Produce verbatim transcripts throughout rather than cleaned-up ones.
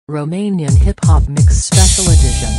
Romanian hip-hop mix special edition.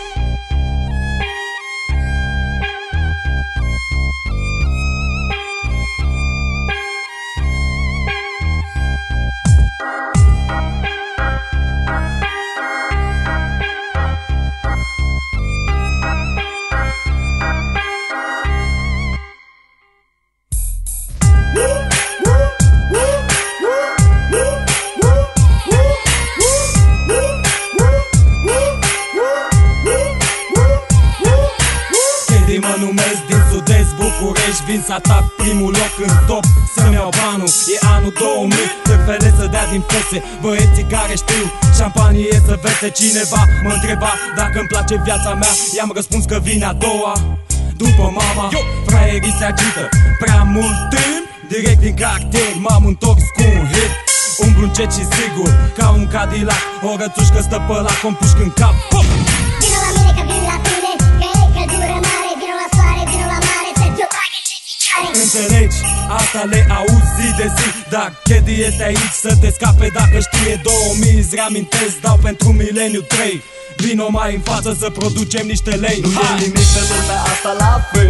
Mă numesc din sud-est București, vin să atac primul loc în top, să-mi iau banul. E anul două mii, târfele să dea din fese, băieții care știu șampanie să vese. Cineva mă întreba dacă îmi place viața mea, i-am răspuns că vine a doua după mama. Fraierii se agită prea mult timp, direct din cartier m-am întors cu un hit. Umblu încet și sigur, ca un Cadillac, o rățușcă stă pe la compușc în cap. Vino la mine că vin la tine, că e căldură mare. Vino la soare, vino la mare, să-ți o trag în ce ficare. Înțelegi? Asta le auzi zi de zi, dar Chedi este aici să te scape dacă știe. Două mii îți reamintesc, dau pentru mileniu trei. Vino mai în față să producem niște lei. Nu e nimic pe lumea asta la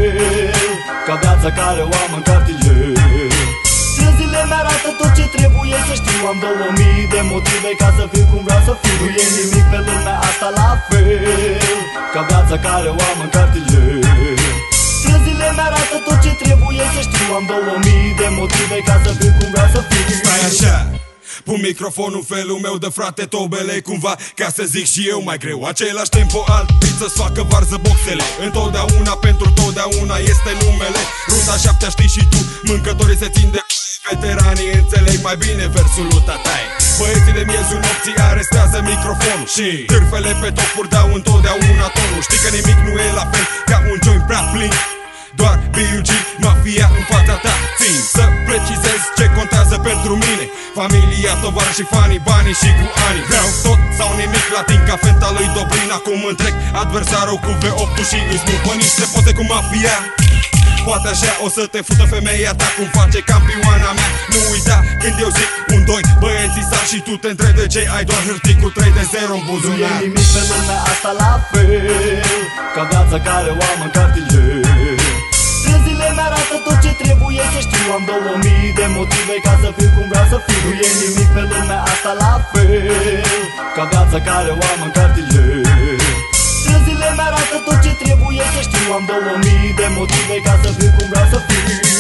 fel ca viața care o am în cartier. Străzile mi-arată tot ce trebuie să știu. Am două mii de motive ca să fiu cum vreau să fiu. Nu e nimic pe lumea asta la fel ca viața care o am în cartier. Străzile mi-arată tot ce trebuie să știu. Am două mii de motive ca să fiu cum vreau să fiu. Stai așa, pun microfonul în felul meu de frate Tobele cumva, ca să zic și eu mai greu. Același tempo, alt beat să-ți facă varză boxele. Întotdeauna pentru totdeauna este numele. Ruta șaptea știi și tu, mâncătorii se țin de veteranii înțeleg mai bine versul lui tatai. Băieții de miezul nopții arestează microfonul și târfele pe topuri dau întotdeauna tonul. Știi că nimic nu e la fel ca un joint prea plin, doar B U G, mafia în fața ta. Țin să precizez ce contează pentru mine: familia, tovară și fanii, banii și cu ani. Vreau tot sau nimic latin ca fenta lui Dobrin. Acum întrec adversarul cu V opt și îi smulg pe niște poze cu mafia. Poate așa o să te fută femeia ta cum face campioana mea. Nu uita când eu zic un, doi, băieții sar și tu te întrebi de ce ai doar hârtii cu trei de zero în buzunar. Nu e nimic pe lumea asta la fel ca viața care o am în cartier. Străzile mi-arată tot ce trebuie să știu. Am două mii de motive ca să fiu cum vreau să fiu. Nu e nimic pe lumea asta la fel ca viața care o am în cartier. Străzile mi-arată tot ce trebuie să știu. Am două mii de motive ca să fiu cum vreau să fiu.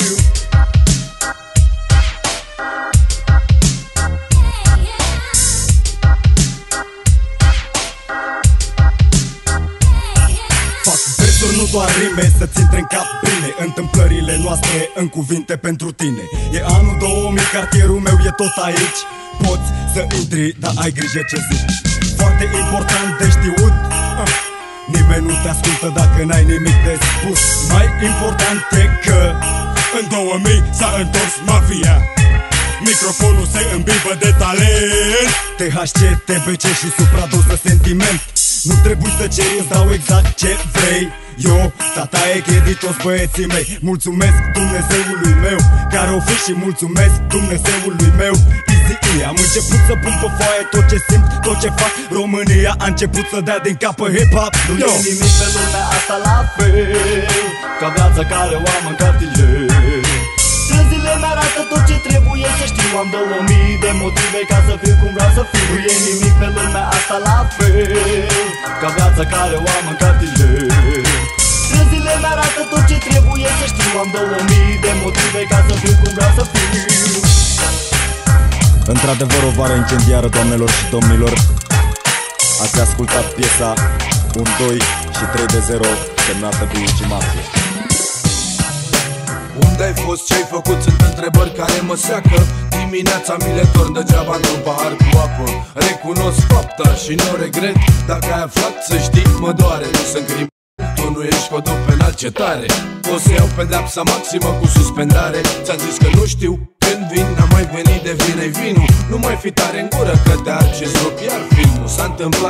Fac versuri, nu doar rime, să-ți intre în cap bine întâmplările noastre în cuvinte pentru tine. E anul două mii, cartierul meu e tot aici. Poți să intri, dar ai grijă ce zici. Foarte important de știut, nimeni nu te ascultă dacă n-ai nimic de spus. Mai important e că în două mii s-a întors mafia. Microfonul se îmbibă de talent, T H C, T B C și supradoză sentiment. Nu trebuie să ceri, îți dau exact ce vrei. Eu, tata e Chedi, toți băieții mei. Mulțumesc Dumnezeului meu care o fi și mulțumesc Dumnezeului meu Easy E. Am început să pun pe foaie tot ce simt, tot ce fac. România a început să dea din cap pe hip-hop. Nu e nimic pe lumea asta la fel ca viața care o am în cartier. Străzile mi-arată tot ce trebuie să știu. Am două mii de motive ca să fiu cum vreau să fiu. Nu e nimic pe lumea asta la fel ca viața care o am în cartier. Străzile mi-arată tot ce trebuie să știu. Am două mii de motive ca să fiu cum vreau să fiu. Într-adevăr o vară incendiară, doamnelor și domnilor. Ați ascultat piesa unu, doi și trei de zero semnată B U G Mafia. Unde ai fost, ce-ai făcut? Sunt întrebări care mă seacă. Dimineața mi le torn degeaba într-un pahar cu apă. Recunosc fapta și nu regret. Dacă ai aflat să știi, mă doare. Nu sunt crim, tu nu ești codul penal, ce tare. O să iau pedepsa maximă cu suspendare. Ți-am zis că nu știu când vin, n-am mai venit de vine vinul. Nu mai fi tare în gură că te arci, îți rup iar filmul. S-a întâmplat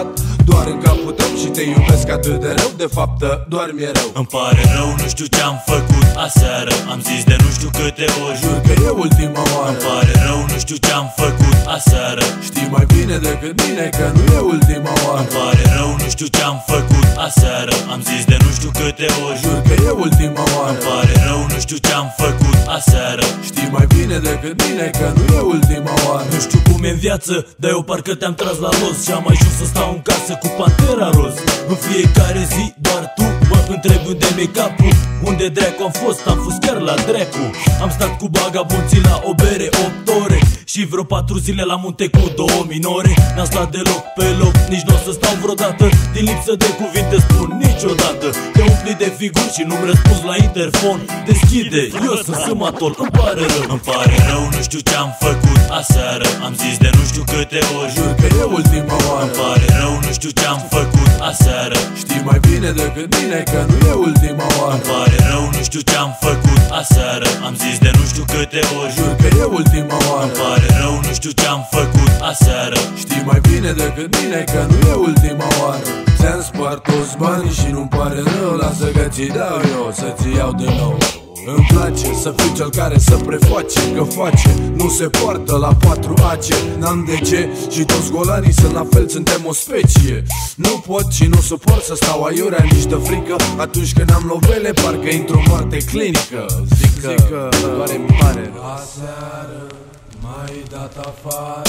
doar în capul tău și te iubesc atât de rău, de fapt doar mi-e rău. Îmi pare rău, nu știu ce-am făcut aseară, am zis de nu știu câte ori, jur că e ultima oară. Îmi pare rău, nu știu ce-am făcut aseară, știi mai bine decât mine că nu e ultima oară. Îmi pare rău, nu știu ce-am făcut aseară, am zis de nu știu câte ori, jur că e ultima oară. Îmi pare rău, nu știu ce-am făcut aseară, știi mai bine decât mine că nu e ultima oară. Nu știu cum e în viață, dar eu parcă te-am tras la los și am ajuns să stau în casă cu Pantera roz. În fiecare zi doar tu mă întrebi unde mi-e capul, unde dracu am fost, am fost chiar la dracu. Am stat cu bagabonții la o bere opt ore și vreo patru zile la munte cu două minore. N-am stat deloc pe loc, nici n-o să stau vreodată, din lipsă de cuvinte spun niciodată. Te umpli de figuri și nu-mi răspuns la interfon. Deschide, eu sunt sâmatol, îmi pare rău. Îmi pare rău, nu știu ce-am făcut aseară, am zis de nu știu câte ori, jur că e ultima oară. Îmi pare rău, nu știu ce-am făcut aseară, știi mai bine decât mine că nu e ultima oară. Îmi pare rău, nu știu ce-am făcut aseară, am zis de nu știu câte ori, jur că e ultima oară. Îmi pare rău, nu știu ce-am făcut aseară, știi mai bine decât mine că nu e ultima oară. Ți-am spart toți banii și nu-mi pare rău, lasă că ți dau eu să-ți iau din nou. Îmi place să fiu cel care să preface că face, nu se poartă la patru ace. N-am de ce și toți golanii sunt la fel, suntem o specie. Nu pot și nu suport să stau aiurea nici de frică. Atunci când am lovele, parcă intru în moarte clinică. Zic că, Zic că doar îmi pare. Aseară m-ai dat afară.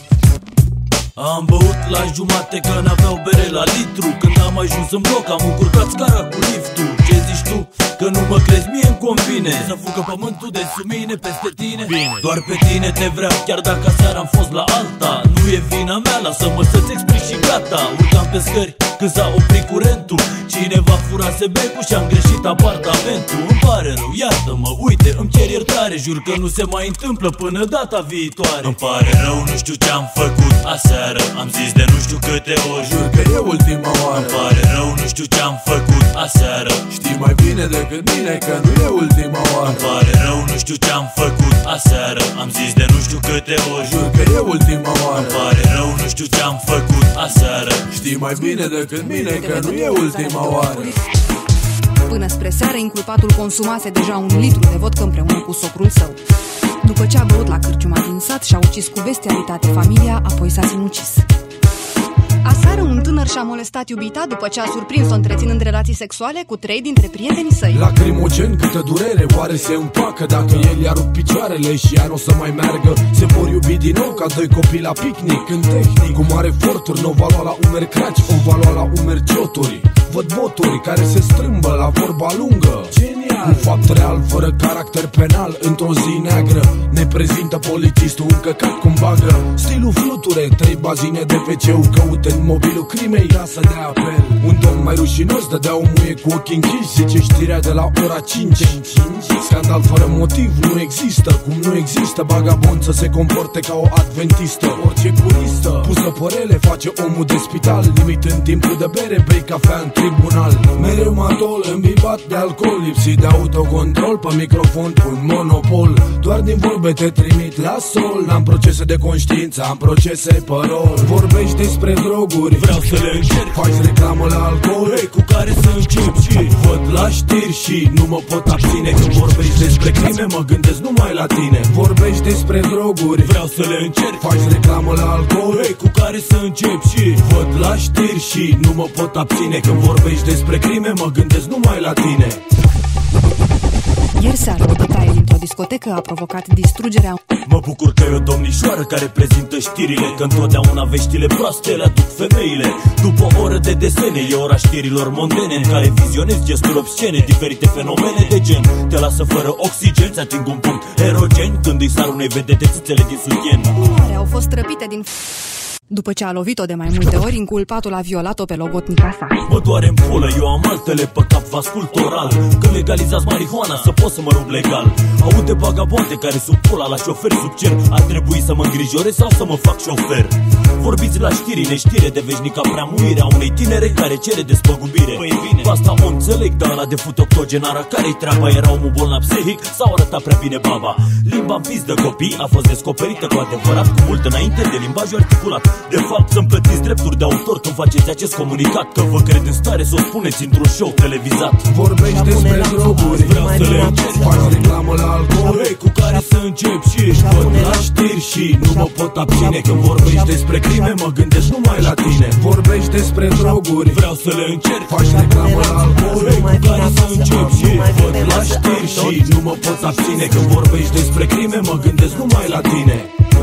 Am băut la jumate că n-aveau bere la litru. Când am ajuns în bloc am încurcat scara cu liftul. Ce zici tu? Că nu mă crezi, mie îmi convine să fugă pământul de sub mine peste tine. Bine. Doar pe tine te vreau, chiar dacă aseară am fost la alta. Nu e vina mea, lasă-mă să-ți explic și gata. Urcam pe scări când s-a oprit curentul, cineva furase becul și am greșit apartamentul. Îmi pare rău, iartă-mă, uite, îmi cer iertare, jur că nu se mai întâmplă până data viitoare. Îmi pare rău, nu știu ce-am făcut aseară, am zis de nu știu câte ori, jur că e ultima oară. Îmi pare rău, nu știu ce-am făcut aseară, știi mai bine decât mine că nu e ultima oară. Îmi pare rău, nu știu ce-am făcut aseară, am zis de nu știu câte ori, jur că e ultima oară. Îmi pare rău, nu știu ce-am făcut aseară, știi mai bine decât mine că nu e ultima oară. Până spre seară, inculpatul consumase deja un litru de vodcă împreună cu socrul său. După ce a băut la cârciuma din sat, și-a ucis cu bestialitate familia, apoi s-a sinucis. Aseară, un tânăr și-a molestat iubita după ce a surprins-o întreținând relații sexuale cu trei dintre prietenii săi. Lacrimogen, câtă durere, oare se împacă dacă el i-a rupt picioarele și ea n-o să mai meargă? Se vor iubi din nou ca doi copii la picnic, în tehnic, cu mare eforturi, n-o va lua la umeri craci, o va lua la umeri cioturi. Văd boturi care se strâmbă la vorba lungă. Genial! Un fapt real, fără caracter penal. Într-o zi neagră ne prezintă polițistul un căcat cum bagă. Stilul fluture, trei bazine de pe ce căut în mobilul crimei ca să dea apel. Un domn mai rușinos dădea o muie cu ochii închiși, zice știrea de la ora cinci. Scandal fără motiv nu există, cum nu există bagabond să se comporte ca o adventistă. Orice curistă pusă părele face omul de spital, limit în timpul de bere, bei cafea în tribunal. Mereu matol, îmbibat de alcool, lipsit de autocontrol, pe microfon un monopol. Doar din vorbe te trimit la sol, n-am procese de conștiință, am procese pe rol. Vorbești despre droguri, vreau să le încerc, faci reclamă la alcool, hey, cu care să încep și văd la știri și nu mă pot abține. Când vorbești despre crime, mă gândesc numai la tine. Vorbești despre droguri, vreau să le încerc, faci reclamă la alcool, hey, cu care să încep și văd la știri și nu mă pot abține. Când vorbești despre crime, mă gândesc numai la tine. Ieri seară, o bătaie dintr-o discotecă a provocat distrugerea. Mă bucur că e o domnișoară care prezintă știrile, că întotdeauna veștile proaste le aduc femeile. După o oră de desene, e ora știrilor mondene, în care vizionezi gesturi obscene, diferite fenomene de gen. Te lasă fără oxigen, ți ating un punct erogen când îi sar unei vedete țâțele din sutien. Oare au fost răpite din... După ce a lovit-o de mai multe ori, inculpatul a violat-o pe logotnica sa. Mă doare în pulă, eu am altele pe cap, vă ascult oral. Când legalizați marihuana, să pot să mă rup legal. Aud de bagabonte care sub pula la șofer sub cer. Ar trebui să mă îngrijorez sau să mă fac șofer? Vorbiți la știri, neștire de veșnica preamuirea unei tinere care cere despăgubire. Păi bine, cu asta o înțeleg, dar ăla de fut octogenara care-i treaba? Era omul bolnav psihic sau arăta prea bine baba? Limba în pis de copii a fost descoperită cu adevărat cu mult înainte de limbajul articulat. De fapt să-mi plătiți drepturi de autor când faceți acest comunicat, că vă cred în stare să o spuneți într-un show televizat. Vorbești despre droguri, vreau să le încerc, faci reclamă la alcool, hey, cu care să încep și ești văd la știri și nu mă pot abține. Când vorbești despre crime mă gândesc numai la tine. Vorbești despre droguri, vreau să le încerc, faci reclamă la alcool, hey, cu care să încep și văd la știri și nu mă pot abține. Când vorbești despre crime mă gândesc numai la tine.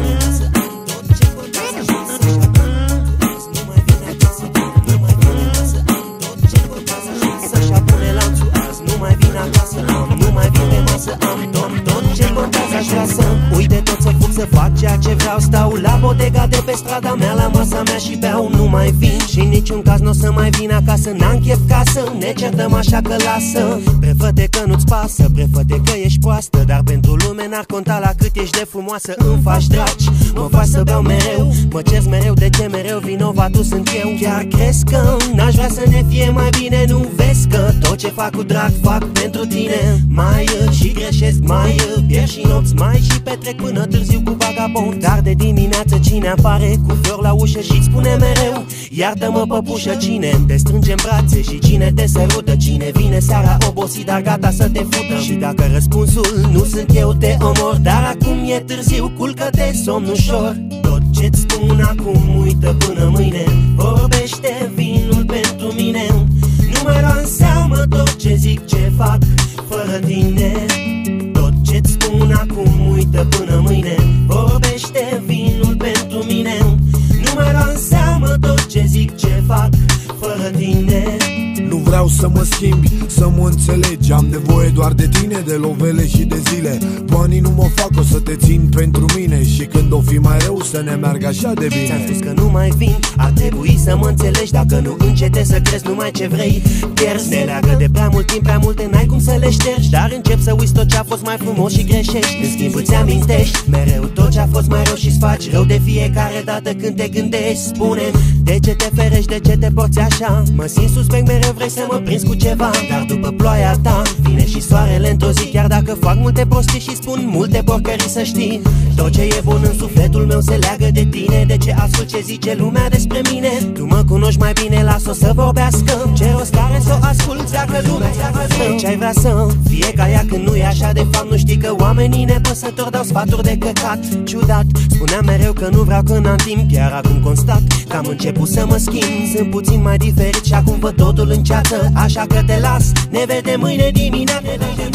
Uite tot să fug, să fac ceea ce vreau. Stau la bodega de pe strada mea, la masa mea și beau. Nu mai vin și în niciun caz n-o să mai vin acasă. N-am chef casă, ne certăm așa că lasă. Prefă-te că nu-ți pasă, prefă-te că ești proastă, dar pentru lume n-ar conta la cât ești de frumoasă. Îmi faci dragi, mă faci să beau mereu. Mă cerți mereu, de ce mereu vinovatul sunt eu? Chiar crezi că n-aș vrea să ne fie mai bine? Nu vezi că tot ce fac cu drag fac pentru tine? Mai și greșesc, mai pierd și nopți, mai și petrec până târziu cu vagabond. Dar de dimineață cine apare cu flor la ușă și-ți spune mereu iartă-mă păpușă? Cine te strânge în brațe și cine te sărută? Cine vine seara obosit dar gata să te fută? Și dacă răspunsul nu sunt eu te omor, dar acum e târziu, culcă-te, somn ușor. Tot ce-ți spun acum uită până mâine, vorbește vinul pentru mine. Nu mai lua în seamă tot ce zic, ce fac fără tine. Tot ce-ți spun acum uită până mâine, vorbește vinul pentru mine. Nu mai lua în seamă tot ce zic, ce fac fără tine. Nu vreau să mă schimbi, să mă înțelegi. Am nevoie doar de tine, de lovele și de zile. Banii nu mă fac, o să te țin pentru mine. Și când o fi mai rău să ne meargă așa de bine. Ți-am spus că nu mai vin, ar trebui să mă înțelegi. Dacă nu încete să crezi numai ce vrei, pierzi. Ne leagă de prea mult timp, prea multe, n-ai cum să le ștergi. Dar încep să uiți tot ce a fost mai frumos și greșești. În schimb îți amintești mereu tot ce a fost mai rău și-ți faci rău de fiecare dată când te gândești. Spune, de ce te ferești, de ce te porți așa? Mă simt suspect mereu, vrei să mă prinzi cu ceva. Dar după ploaia ta vine și soarele într-o zi. Chiar dacă fac multe prostii și spun multe porcării, să știi, tot ce e bun în sufletul meu se leagă de tine. De ce ascult ce zice lumea despre mine? Tu mă cunoști mai bine, las-o să vorbească. Ce rost are să o asculți dacă lumea ți-a ce-ai vrea să fie ca ea când nu e așa? De fapt nu știi că oamenii nepăsători dau sfaturi de căcat. Ciudat, spuneam mereu că nu vreau, că n-am timp. Chiar acum constat că am început să mă schimb. Sunt puțin mai diferit și acum văd totul în ceață. Așa că te las, ne vedem mâine dimineață.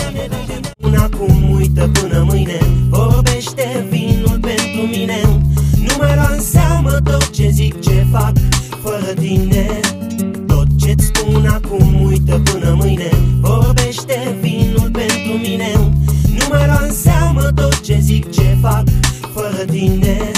Până acum uită până mâine, vorbește vinul pentru mine. Nu mai lua în seamă tot ce zic, ce fac fără tine. Tot ce-ți spun acum uită până mâine, vorbește vinul pentru mine. Nu mai lua în seamă tot ce zic, ce fac fără tine.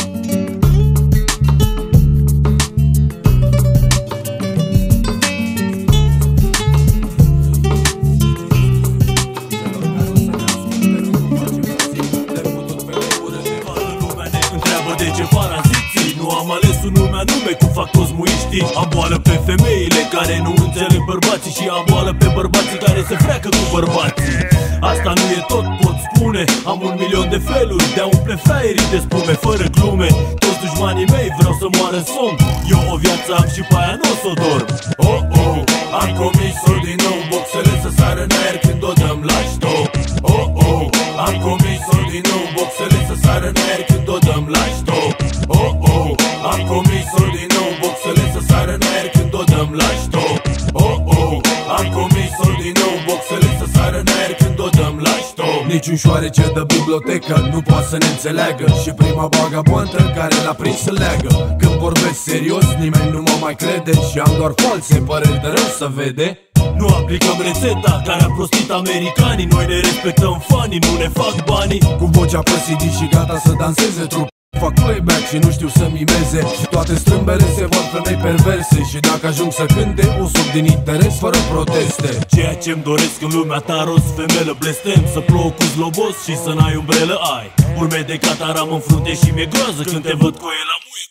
Cum fac toți muiștii? Am boală pe femeile care nu înțeleg bărbații și am boală pe bărbații care se freacă cu bărbații. Asta nu e tot, pot spune. Am un milion de feluri de a umple fraierii de spume fără glume. Toți dușmanii mei vreau să moară în somn. Eu o viață am și pe aia n-o s-o dorm. Oh, oh, am comis-o din nou, boxele să sară în aer când o dăm la stop. Oh, oh, am comis-o din nou, boxele să sară în aer când o dăm la stop. Oh, oh, am comis-o din nou, boxele să sară în aer când o dăm la stop. Oh, oh, am comis-o din nou, boxele să sară în aer când o dăm la stop. Niciun șoarece de bibliotecă nu poate să ne înțeleagă și prima vagabondă care l-a prins să leagă. Când vorbesc serios, nimeni nu mă mai crede și am doar false păreri de rău să vede. Nu aplicăm rețeta care a prostit americanii. Noi ne respectăm fanii, nu ne fac banii. Cu vocea pe C D și gata să danseze trup. Fac playback și nu știu să mimeze. Toate strâmbele se văd femei perverse și dacă ajung să cânte, o sub din interes fără proteste. Ceea ce-mi doresc în lumea ta rost, femelă blestem, să plouă cu zlobos și să n-ai umbrelă ai. Urme de cataram în frunte și mi-e groază când te văd cu el la muie, cu vulsul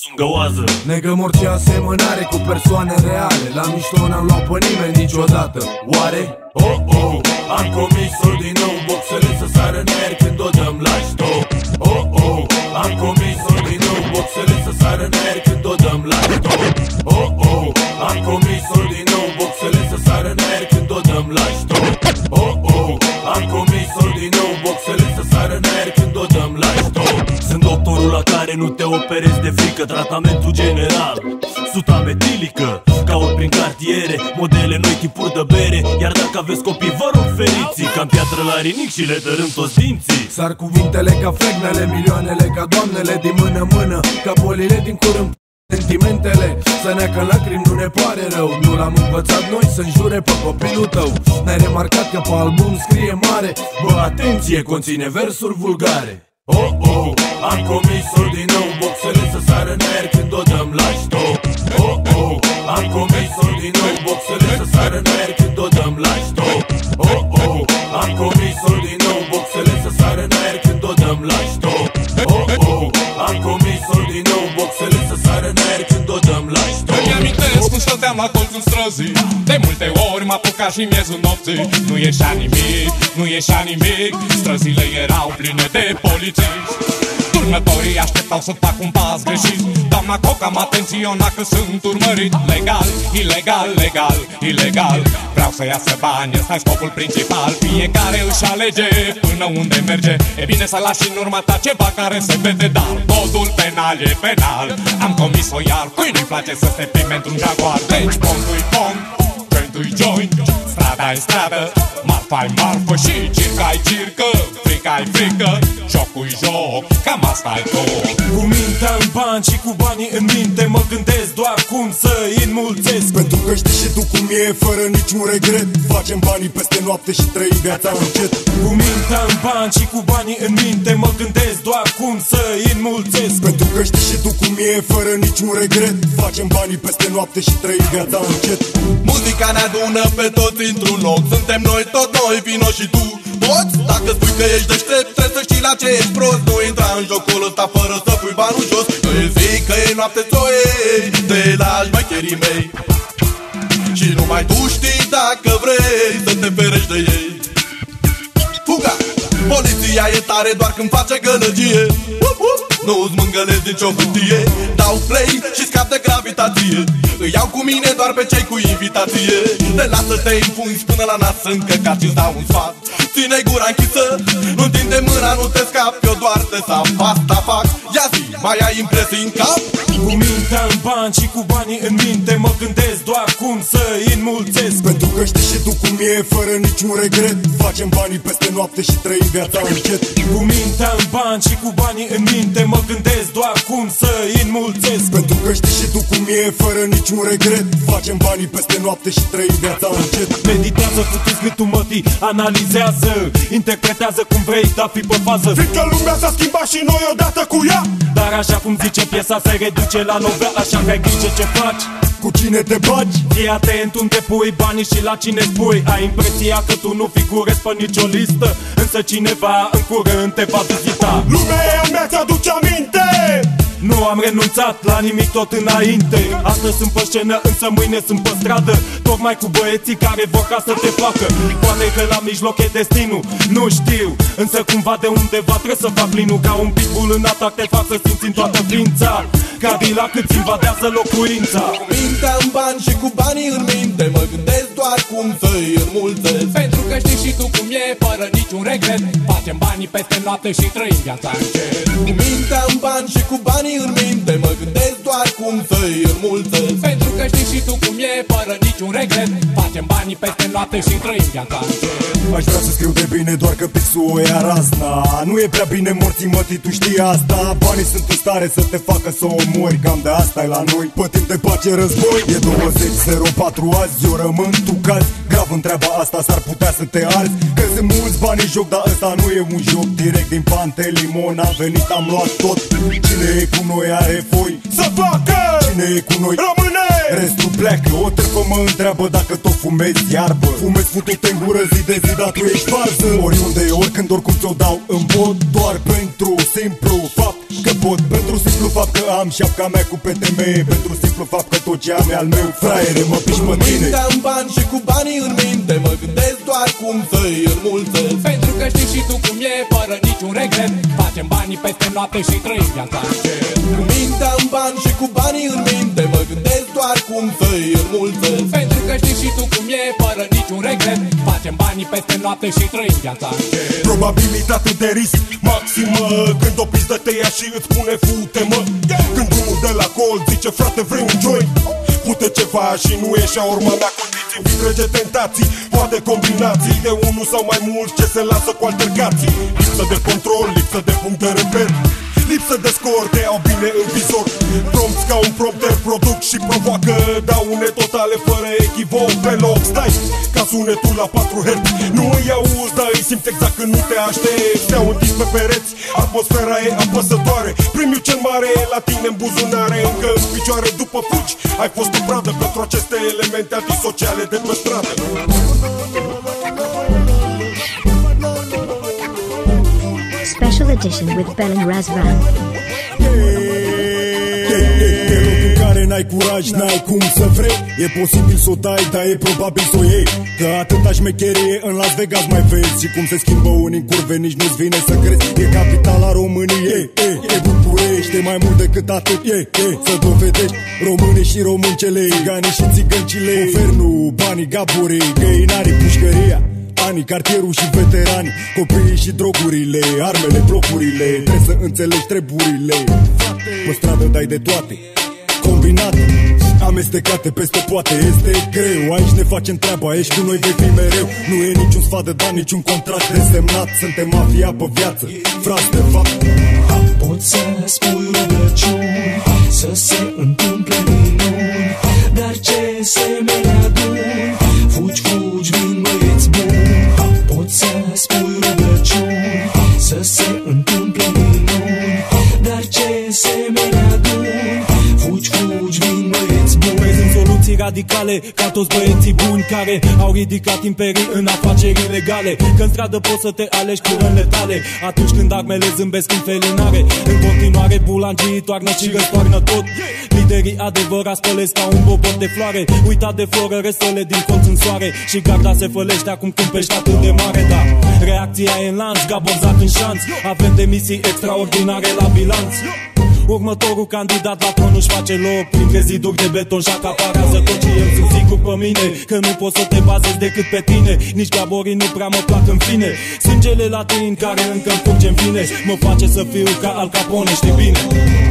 lângă oază. Negă morții asemănare cu persoane reale. La mișto n-am luat pe nimeni niciodată. Oare? Oh, oh, am comis-o din nou. Boxele să sară în aer când o dăm la stop. Oh, oh, am comis-o din nou. Boxele să sară în aer când o dăm la stop. Oh, oh, am comis-o din nou. Boxele să sară în aer când o dăm la stop. Oh, oh, am comis-o din nou. Boxele să sară în aer când o dăm la stop. Sunt doctorul la care nu te operezi de frică. Tratamentul general, suta metilică. Caut prin cartiere, modele noi, tipuri de bere. Iar dacă aveți copii, vă rog feriți. Cam piatră la rinic și le dărâm toți dinții. Sar cuvintele ca flegnele, milioanele ca doamnele din mână-mână, ca bolile din curând. Sentimentele să neacă lacrimi, nu ne pare rău. Nu l-am învățat noi să înjure pe copilul tău. N-ai remarcat că pe album scrie mare? Bă, atenție, conține versuri vulgare. Oh, oh, am comis-o din nou. Boxele să sară în aer când o dăm la stop. Oh, oh, am comis-o din nou. Boxele să sară în aer când o dăm la stop. Oh, oh, am comis-o din nou. Boxele să sară în aer când o dăm la stop. Oh, oh, am comis-o din nou. Boxele să sară în aer când o dăm la stop. Îmi amintesc cum stăteam la colțul străzii. De multe ori m-a apucat și miezul nopții. Nu ieșea nimic, nu ieșea nimic. Străzile erau pline de polițiști. Turnătorii așteptau să fac un pas greșit. Doamna Coca m-a atenționat că sunt urmărit. Legal, ilegal, legal, ilegal. Vreau să iasă bani, ăsta-i scopul principal. Fiecare își alege până unde merge. E bine să lași în urma ta ceva care se vede. Dar codul penal e penal. Am comis-o iar, cui nu-i place să se plimbe într-un jaguar? Deci pom-i pom, joint-ui joint, strada-i stradă, marfa-i marfă și circa-i circă. Frica-i frică, jocul-i joc, cam asta-i tot. Cu mintea în bani și cu banii în minte mă gândesc doar cum să-i înmulțesc. Pentru că știi și tu cum e, fără niciun regret. Facem banii peste noapte și trăim viața încet. Cu mintea în bani și cu banii în minte mă gândesc doar cum să-i înmulțesc. Pentru că știi și tu cum e, fără niciun regret. Facem banii peste noapte și trăim viața încet. Muzica ne adună pe toți într-un loc. Suntem noi, tot noi, vino și tu. Poți? Dacă spui că ești deștept, trebuie să știi la ce ești prost. Nu intra în jocul ăsta fără să pui banul jos. Că îți zic că e noapte să o iei de la șmecherii mei. Și numai tu știi dacă vrei să te ferești de ei. Fuga! Poliția e tare doar când face gălăgie. Nu-ți mângălesc nicio hârtie. Dau play și scap de gravitație. Îi iau cu mine doar pe cei cu invitație. Te lasă te înfunzi până la nas încăcat și-ți dau un sfat. Ține gura închisă, nu întinde mâna, nu te scapi. Eu doar te sap, asta fac. Ia zi, mai ai impresii în cap? Cu mintea în bani și cu banii în minte mă gândesc doar cum să-i înmulțesc. Pentru că știi și tu cum e, fără niciun regret. Facem banii peste noapte și trăim viața încet. Cu mintea în bani și cu banii în minte mă gândesc doar cum să-i înmulțesc. Pentru că știi și tu cum e, fără niciun regret. Facem banii peste noapte și trăim viața încet. Meditează cu tâsmitul mătii, analizează, interpretează cum vrei, dar fi pe fază. Fiindcă lumea s-a schimbat și noi odată cu ea. Dar așa cum zice piesa se reduce la novea, așa că ai grijă ce faci. Cu cine te bagi? Fii atent unde pui banii și la cine spui. Ai impresia că tu nu figurezi pe nicio listă, însă cineva în curând te va vizita. Lumea mea ți-aduce aminte. Nu am renunțat la nimic tot înainte. Astăzi sunt pe scenă, însă mâine sunt pe stradă. Tocmai cu băieții care vor ca să te facă. Poate că la mijloc e destinul, nu știu, însă cumva de undeva trebuie să fac plinul. Ca un pitbull în atac te fac să simți în toată ființa. Cadillac îți invadează locuința. Cu mintea în bani și cu banii în minte mă gândesc doar cum să-i înmulțesc. Pentru că știi și tu cum e, fără niciun regret. Facem banii peste noapte și trăim viața încet. Cu mintea în bani și cu banii în minte mă gândesc doar cum să-i înmulțesc. Pentru că știi și tu cum e, fără niciun regret. Facem banii peste noapte și trăim viața încet. Aș vrea să scriu de bine, doar că pixul o ia razna. Nu e prea bine morții mătii, tu știi asta. Banii sunt în stare să te facă să omori, cam de asta e la noi. Pe timp de pace război. E douăzeci zero patru azi, eu rămân, tu cazi. Grav în treaba asta, s-ar putea să te arzi. Că sunt mulți bani în joc, dar ăsta nu e un joc. Direct din Pantelimon a venit, am luat tot. Cine e cu noi are foi să facă. Cine e cu noi rămâne. restul pleacă. O trepă mă întreabă dacă tot fumezi iarbă. Fumezi futute în gură zi de zi, dar tu ești varză. Oriunde, oricând, oricum ți-o dau în bot. Doar pentru simplu fapt că pot. Pentru simplu fapt că am șapca mea cu P T M. Pentru simplu fapt că tot ce am e al meu. Fraiere, mă piși pe tine. Mintea-n bani și cu banii în minte mă gândesc doar cum să-i înmulțesc. Pentru că știi și tu cum e, fără niciun regret. Facem banii peste noapte și trăim viața încet. Cu mintea-n bani și cu banii în minte mă gândesc doar cum să-i înmulțesc. Pentru că știi și tu cum e, fără niciun regret. Facem banii peste noapte și trăim viața încet. Probabilitate de risc maximă când o pizdă te ia și îți spune fute-mă. Când drumul de la colț zice frate vrei un joint, fute ceva și nu e șaurma mea. Condiții vitrege tentații, poate combinații de unul sau mai mulți ce se lasă cu altercații. Lipsă de control, lipsă de punct de reper, lipsă de scor, te iau bine în vizor. Prompți ca un prompter, produc și provoacă daune totale fără echivoc pe loc. Stai ca sunetul la patru herți, nu îi auzi, dar îi simți exact când nu te aștepți. Te-au întins pe pereți, atmosfera e apăsătoare. Premiul cel mare e la tine în buzunare, încă în picioare după fugi. Ai fost o pradă pentru aceste elemente antisociale de pe stradă. Special edition with Ben and Razvan. N-ai curaj, n-ai cum să vrei. E posibil să o dai, dar e probabil să o iei. Că atâta șmecherie în Las Vegas mai vezi. Și cum se schimbă unii în curve, nici nu-ți vine să crezi. E capitala României, e, e București. E mai mult decât atât, e, e să dovedești. Românii și româncele, ganii și țigăncile, guvernul, banii, gaburii, găinarii, pușcăria, anii, cartierul și veteranii, copiii și drogurile, armele, blocurile. Trebuie să înțelegi treburile. Pe stradă dai de toate, combinate, amestecate peste poate. Este greu, aici ne facem treaba, ești cu noi, vei fi mereu. Nu e niciun sfat de dat, niciun contract desemnat. Suntem mafia pe viață, frați de fapt. Poți să spui rugăciuni, să se întâmple minuni, dar ce semeni aduni, fugi, fugi, vin băieți buni. Poți să spui rugăciuni, să se întâmple minuni, dar ce semeni aduni, fugi, fugi, vin băieți buni. Prezint soluții radicale ca toți băieții buni care au ridicat imperii în afaceri ilegale. Că în stradă poți să te alegi cu rănile tale, atunci când armele zâmbesc în felinare. În continuare bulangii toarnă și răstoarnă tot. Liderii adevărați spălesc ca un bobot de floare. Uitat de floră, restele din colț în soare. Și garda se fălește acum când pești atât de mare. Da, reacția e în lanț, Gabonzat în șanț. Avem demisii extraordinare la bilanț. Următorul candidat la tron își face loc printre ziduri de beton și acaparează tot. Și eu sunt sigur pe mine că nu poți să te bazezi decât pe tine. Nici gaborii nu prea mă plac în fine. Sângele latin care încă-mi curge în vine mă face să fiu ca Al Capone, știi bine.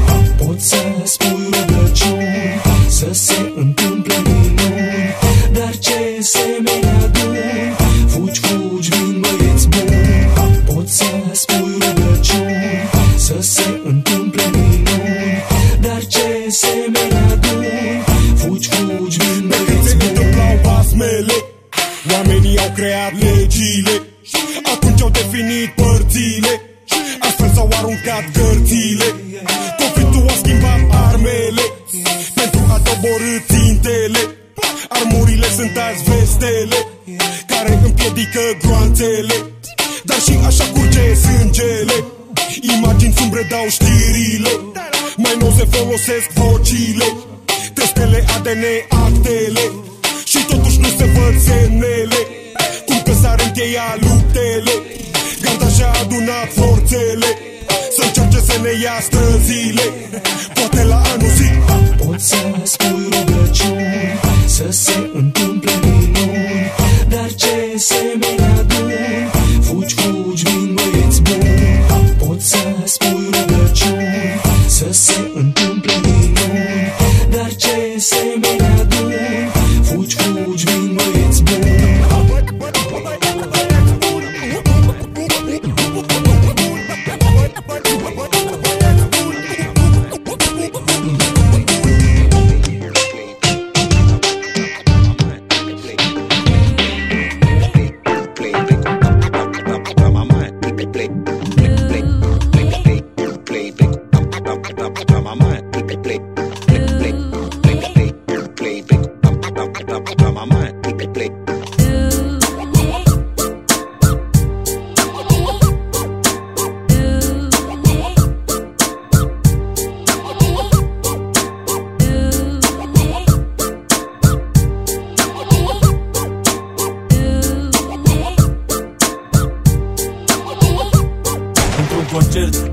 Poți să spui rugăciuni, să se întâmple minuni, dar ce semeni aduni, fugi, fugi, vin băieți buni. Poți să spui rugăciuni, să se întâmple minuni, dar ce semeni aduni, fugi, fugi, vin băieți buni. Basmele, oamenii au creat legile, atunci au definit părțile, astfel s-au aruncat cărțile. Conflictul a schimbat armele pentru a doborî țintele. Armurile sunt azi vestele care împiedică groanțele, dar și așa curge sângele. Imagini sumbre dau știrile, mai nou se folosesc vocile, testele A D N, actele, și totuși nu se văd semnele. Cum că s-ar încheia luptele, garda și-a adunat forțele să încerce să ne ia străzile, poate la anul zi. Poți să spui rugăciuni, să se întâmple minuni, dar ce semeni aduni, fugi, fugi, vin băieți buni. Poți să spui rugăciuni, să se întâmple minuni, dar ce semeni aduni, fugi, fugi, vin băieți buni.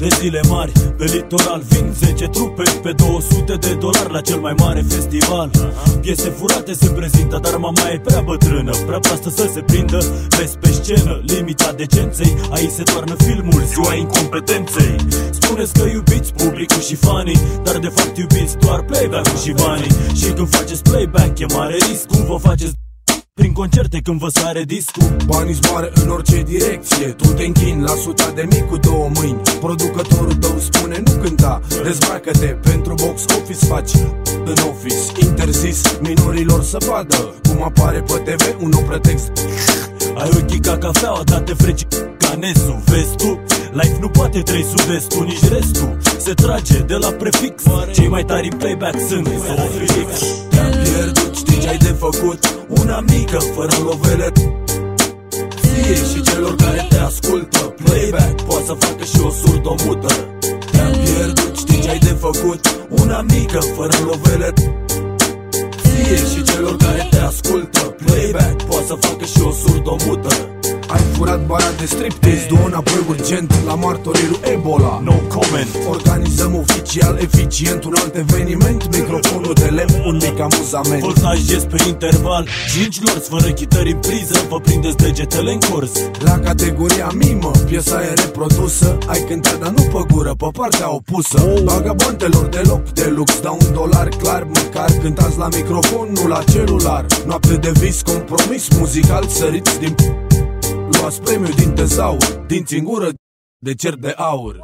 de zile mari. Pe litoral vin zece trupe pe două sute de dolari la cel mai mare festival. Piese furate se prezintă, dar mama e prea bătrână, prea proastă să se prindă. Vezi pe scenă limita decenței, aici se toarnă filmul, ziua incompetenței. Spuneți că iubiți publicul și fanii, dar de fapt iubiți doar playback-ul și banii. Și când faceți playback e mare risc, cum vă faceți prin concerte când vă sare discul. Banii zboară în orice direcție, tu te închini la suta de mii cu două mâini. Producătorul tău spune nu cânta, dezbracă-te, pentru box office faci în office. Interzis minorilor să vadă cum apare pe T V un nou pretext. Ai ochii ca cafeaua, dar te freci ca Nesu. Vezi tu? Life nu poate trăi sud-estul, nici restul. Se trage de la prefix. Cei mai tari în playback sunt Sofix. Te-am pierdut, știi ce-ai de făcut? Una mică, fără lovele. Ție și celor care te ascultă. Playback poate să facă și o surdomută. Te-am pierdut, știi ce-ai de făcut? Una mică, fără lovele. Ție și celor care te ascultă. Playback poate să facă și o surdomută. Ai furat bara de striptease, du-o înapoi urgent la martorii lui Ebola. No comment. Organizăm oficial, eficient un alt eveniment. Microfonul de lemn, un mic amuzament. Voltaj gest pe interval, cinci lorți fără chitări în priză. Vă prindeți degetele în cors. La categoria mimă, piesa e reprodusă. Ai cântat, dar nu pe gură, pe partea opusă. Vagabondelor de loc de lux, dau un dolar clar. Măcar cântați la microfon, nu la celular. Noapte de vis, compromis muzical, săriți din luați premiu din tezaur, dinți în gură de cer de aur.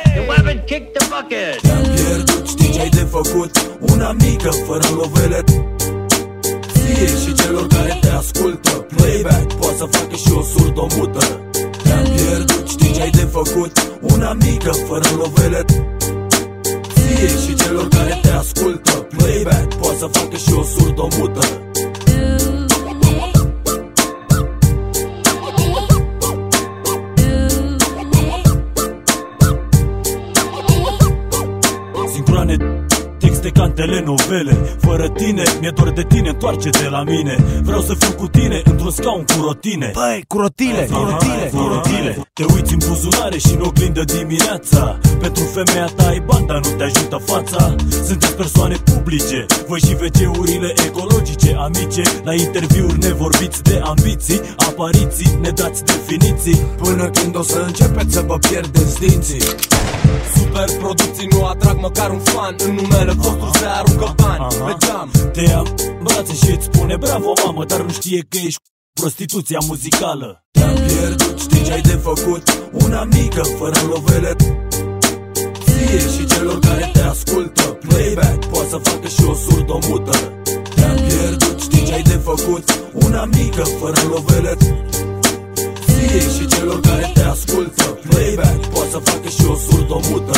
Te-am pierdut, știi ce-ai de făcut? Una mică, fără lovele. Ție și celor care te ascultă. Playback poate să facă și o surdomută. Te-am pierdut, știi ce-ai de făcut? Una mică, fără lovele. Ție și celor care te ascultă. Playback poate să facă și o surdomută. Sincroane, texte ca în telenovele. Fără tine, mi-e dor de tine, întoarce-te la mine. Vreau să fiu cu tine, într-un scaun cu rotine. Băi, cu rotile, cu rotile, cu rotile. Te uiți în buzunare și în oglindă dimineața. Pentru femeia ta ai bani, dar nu te ajută fața. Sunteți persoane publice, voi și ve ce-urile ecologice. Amice, la interviuri ne vorbiți de ambiții. Apariții, ne dați definiții. Până când o să începeți să vă pierdeți dinții. Super producții nu atrag măcar un fan. În numele vostru se aruncă bani pe geam. Te ia în brațe și îți spune bravo mamă, dar nu știe că ești prostituția muzicală. Te-am pierdut, știi ce-ai de făcut? Una mică, fără lovele. Ție și celor care te ascultă. Playback poate să facă și o surdomută. Te-am pierdut, știi ce-ai de făcut? Una mică, fără lovele. Ție și celor care te ascultă. Playback poate să facă și o surdomută.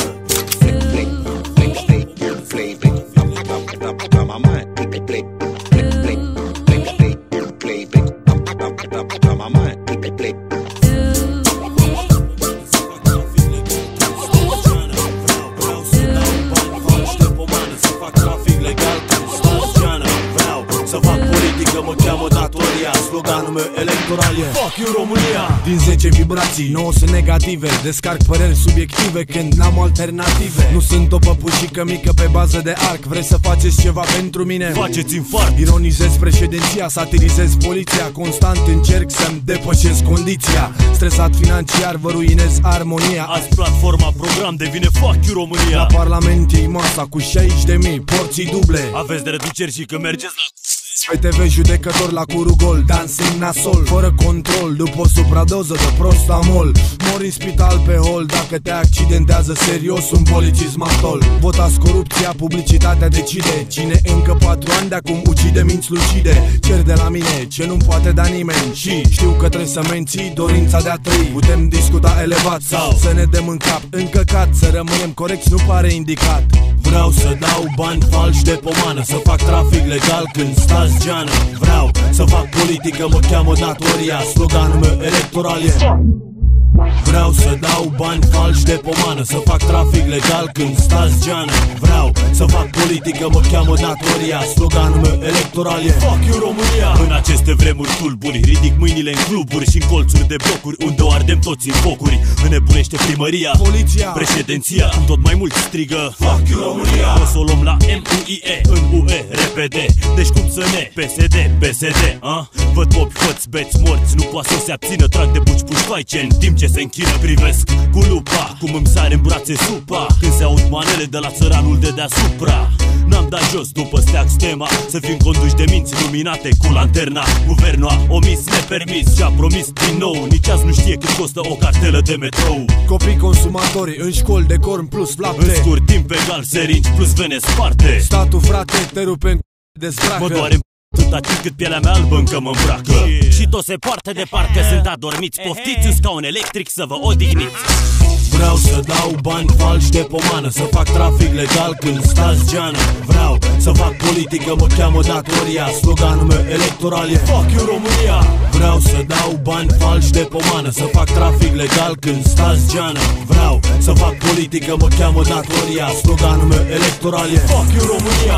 Să fac politică, mă cheamă datoria. Sloganul meu electoral e Fuck you România. Din zece vibrații, nouă sunt negative. Descarc păreri subiective când n-am alternative. Nu sunt o păpușică mică pe bază de arc. Vrei să faceți ceva pentru mine? Faceți infarct. Ironizez președinția, satirizez poliția. Constant încerc să-mi depășesc condiția. Stresat financiar, vă ruinez armonia. Azi platforma program devine Fuck you România. La parlament e masa cu șaizeci de mii, porții duble. Aveți de reduceri și că mergeți la Pe T V judecător la curugol, dancing nasol, fără control, după o supradoză de prostamol. Mori în spital pe hol dacă te accidentează serios un polițist matol. Votați corupția, publicitatea decide. Cine încă patru ani de acum ucide minți lucide. Cer de la mine ce nu-mi poate da nimeni. Și știu că trebuie să menții dorința de a trăi. Putem discuta elevat sau să ne dăm în cap încăcat. Să rămânem corecți nu pare indicat. Vreau să dau bani falși de pomană, să fac trafic legal când stați geană. Vreau să fac politică, mă cheamă datoria. Sloganul meu electoral e Vreau să dau bani falși de pomană, să fac trafic legal când stați geană. Vreau să fac politică, mă cheamă datoria. Sloganul meu electoral e Fuck you România. În aceste vremuri tulburi, ridic mâinile în cluburi și în colțuri de blocuri, unde o ardem toți în focuri. Înnebunește primăria, poliția, președinția, când tot mai mult strigă Fuck you România. O să o luăm la M U I E, în U E, repede. Deci cum să ne, P S D, P S D, a? Văd popi, făți, beți, morți, nu poate să se abțină. Trag de buci pușcoaice în timp ce se închină. Privesc cu lupa, cum îmi sare în brațe supa când se aud manele de la țăranul de deasupra. N-am dat jos după steag stema, să fim conduși de minți luminate cu lanterna. Guvernul a omis nepermis și a promis din nou. Nici azi nu știe cât costă o cartelă de metrou. Copii consumatorii în școli de corn plus lapte, în scurt timp egal seringi plus vene sparte. Statul frate te rupe în dezbracă. Mă doare atâta timp cât pielea mea albă încă mă îmbracă. Și toți se poartă de parcă sunt adormiți. Poftiți un scaun electric să vă odihniți. Vreau să dau bani falși de pomană, să fac trafic legal când stați geană. Vreau să fac politică, mă cheamă datoria. Sloganul meu electoral e Fuck you România. Vreau să dau bani falși de pomană, să fac trafic legal când stați geană. Vreau să fac politică, mă cheamă datoria. Sloganul meu electoral e Fuck you România.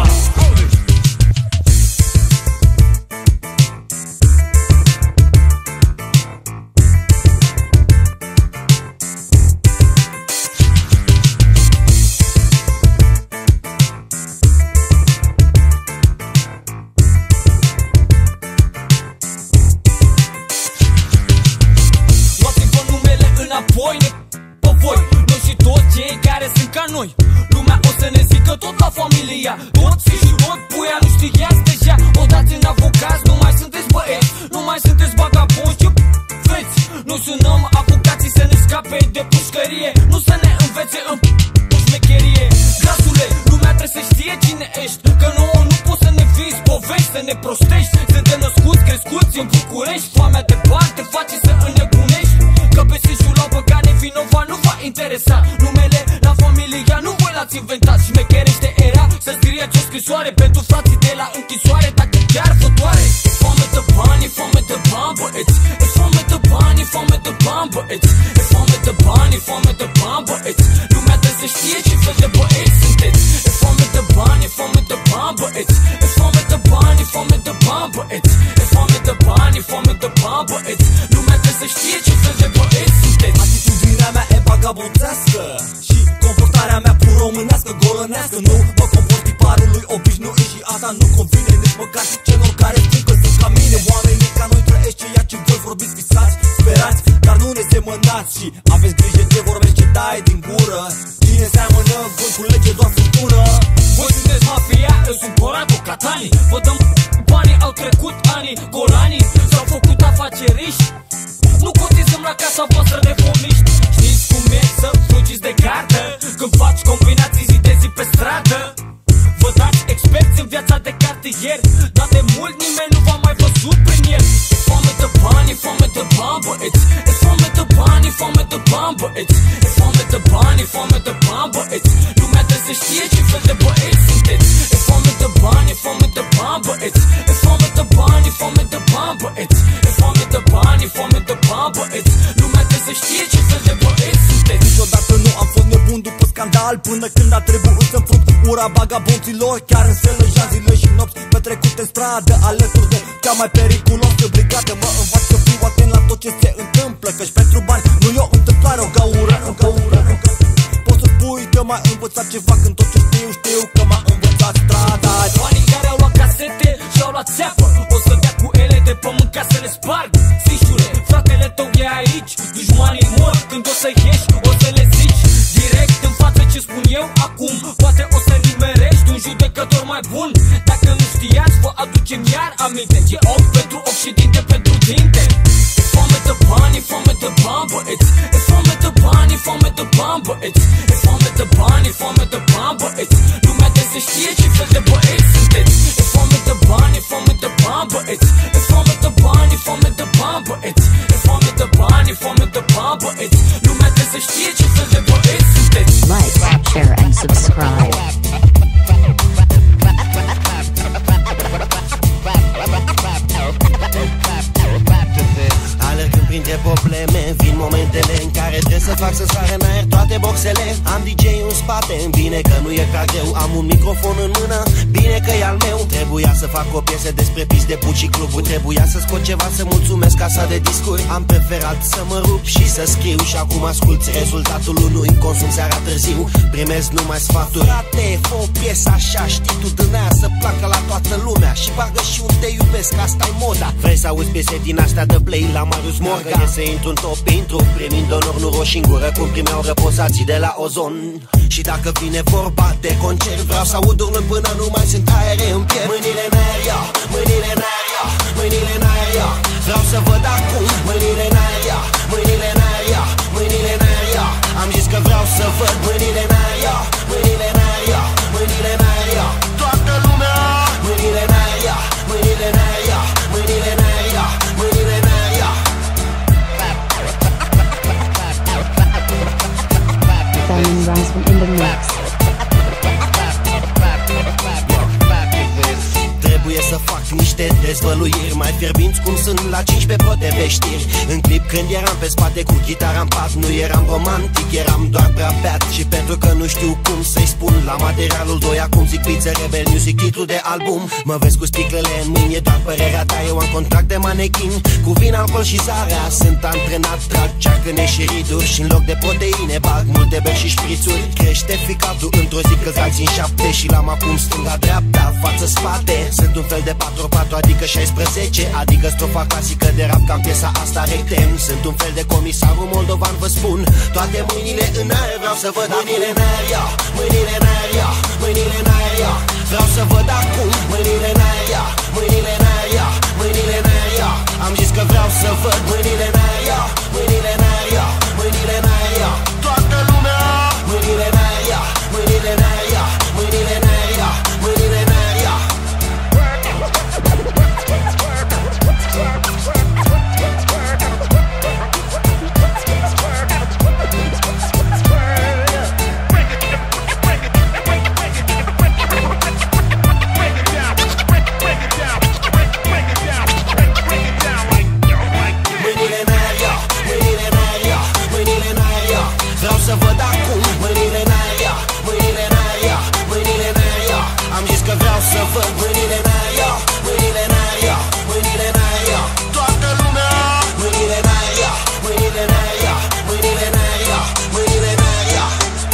Noi. Lumea o să ne zică tot la familia. Tot fi și tot puia, nu știați deja. Odată în avocați, nu mai sunteți băieți, nu mai sunteți bagabonți, ce feți. Nu sunăm avocații să ne scape de pușcărie, nu să ne învețe în pușmecherie. Grasule, lumea trebuie să știe cine ești, că nouă nu poți să ne vinzi povești, să ne prostești. Suntem născuți, crescuți în București. Foamea de bani te face să înnebunești. Că pe sâșul la băgane vinovat nu va interesa. Numele la familia nu voi l-ați inventat. Șmecherește era să scrie acea scrisoare pentru frații de la închisoare, dacă chiar vă doare. E foame de bani, e foame de bani, băieți. E foame de bani, e foame de bani, băieți. E foame de bani, e foame de bani, băieți. Lumea trebuie să știe ce fel de băieți sunteți. E foame de bani, e foame de bani, băieți. E foame de bani, e foame de bani, băieți. E foame de bani, e foame de bani, băieți. Lumea trebuie să știe ce fel de băieți sunteți. Atitudinea mea e vagabondească și comportarea mea pro-românească, golănească. Nu mă comport tiparului obișnuit și asta nu convine nici măcar celor care știu că sunt ca mine. Oamenii ca noi trăiesc ceea ce voi vorbiți, visați, sperați, dar nu ne semănați. Și aveți grijă ce vorbești, ce dai din gură. Cine seamănă vânt cu lege doar furtună. Voi sunteți mafia, eu sunt Corado Catani. Vă dăm banii, au trecut ani, golanii s-au făcut afaceriști. Nu cotizăm la casa voastră de fomiști. Știți cum e să fugiți de gardă când faci combinații zi de zi pe stradă. Vă dați experți în viața de cartier, dar de mult nimeni nu v-a mai văzut prin el. E foame de bani, e foame de bani, băieți. E foame de bani, e foame de bani, băieți. E foame de bani, e foame de bani, băieți. Lumea trebuie să știe ce fel de băieți sunteți. E foame de bani, e foame de bani, băieți. E foame de bani, e foame de bani, băieți. E foame de bani, e foame de bani, băieți. Lumea trebuie să știe ce fel de băieți sunteți. Niciodată nu am fost nebun după scandal, până când a trebuit să înfrunt ura bagabonților. Chiar în selăja zile și nopți petrecute în stradă, alături de cea mai periculos de brigată. Mă învaț să fiu atent la tot ce se întâmplă, căci pentru bani nu e o întâmplare, o gaură, o gaură, o gaură. Poți să spui că m-ai învățat ceva când tot ce știu, știu că m-a învățat strada. Banii care au luat casete și-au luat țeapă, o să dea cu ele de pământ ca să le sparg. Stișule, fratele tău e aici, dușmanii mor când o să ieși, o să le zici direct în față ce spun eu acum. Poate o să nimerești un judecător mai bun. Dacă nu știați, vă aducem iar aminte. E ochi pentru ochi și dinte pentru dinte. E foame de bani, e foame de bani, băieți. E foame de bani, e foame de bani, băieți. E foame de bani, e foame de bani, băieți. Lumea trebuie să știe ce fel de băieți sunteți. E foame de bani, e foame de bani, băieți. E foame de bani, e foame de bani, băieți. E foame de bani, e foame de bani, băieți. Lumea trebuie să știe ce fel de băieți sunteți. Like, share and subscribe. Alergând printre probleme, vin momentele în să fac să sară în aer toate boxele. Am D J-ul în spate, bine că nu e ca greu. Am un microfon în mână, bine că e al meu. Trebuia să fac o piesă despre pis de puci și cluburi. Trebuia să scot ceva să mulțumesc casa de discuri. Am preferat să mă rup și să scriu. Și acum asculți rezultatul unui consum seara târziu. Primesc numai sfaturi. Frate, fă o piesă așa, știi tu din aia să placă la toată lumea. Și bagă și un te iubesc, asta-i moda. Vrei să auzi piese din astea de play la Marius Morgan? E să intru în top, intru primind onor, nu roșii în gură cum primeau răposații de la Ozon. Și dacă vine vorba de concert, vreau să aud urlând până nu mai sunt aere în piept. Mâinile în aer, ia, mâinile în aer, ia, mâinile în aer, ia. Vreau să văd acum, mâinile în aer, ia, mâinile în aer, ia, mâinile în aer, ia. Am zis că vreau să văd mâinile în aer, ia, mâinile în aer, ia, mâinile în aer, ia. Toată lumea, mâinile în aer, ia, mâinile în aer, ia, mâinile în aer, ia, mâinile în aer, ia. Diamond Rasmus in the mix. Trebuie să fac niște dezvăluiri mai fierbinți cum sunt la cincisprezece Pro T V știri. În clip când eram pe spate cu chitara în pat, nu eram romantic, eram doar prea beat. Și pentru că nu știu cum să-i spun la materialul doi, acum zic Pizza Rebel Music, titlul de album. Mă vezi cu sticlele în mâini, e doar părerea ta, eu am contract de manechin. Cu vin, alcool și zarea, sunt antrenat, trag ceacăne și riduri. Și în loc de proteine bag multe beri și șprițuri. Crește ficatul într-o zi călcați în șapte și l-am acum stânga-dreapta, față-spate. Sunt un fel de patru patru, adică șaisprezece, adică strofa clasică de rap, cam piesa asta rectem. Sunt un fel de comisarul moldovan, vă spun. Toate mâinile în aer, vreau să văd mâinile în aer, ia, mâinile în aer, ia, mâinile în aer, ia. Vreau să văd acum, mâinile în aer, ia, mâinile în aer, ia, mâinile în aer, ia. Am zis că vreau să văd mâinile în aer, ia, mâinile în aer, ia, mâinile în aer, ia. Toată lumea, mâinile în aer, ia, mâinile în aer, ia, mâinile în aer, ia, mâinile în aer, ia. Vreau să văd acum mâinile în aer, ia, mâinile în aer, ia, mâinile în aer, ia. Am zis că vreau să văd mâinile în aer, ia, mâinile în aer, ia, mâinile în aer, ia. Toată lumea, mâinile în aer, ia, mâinile în aer, ia, mâinile în aer, ia, mâinile în aer, ia.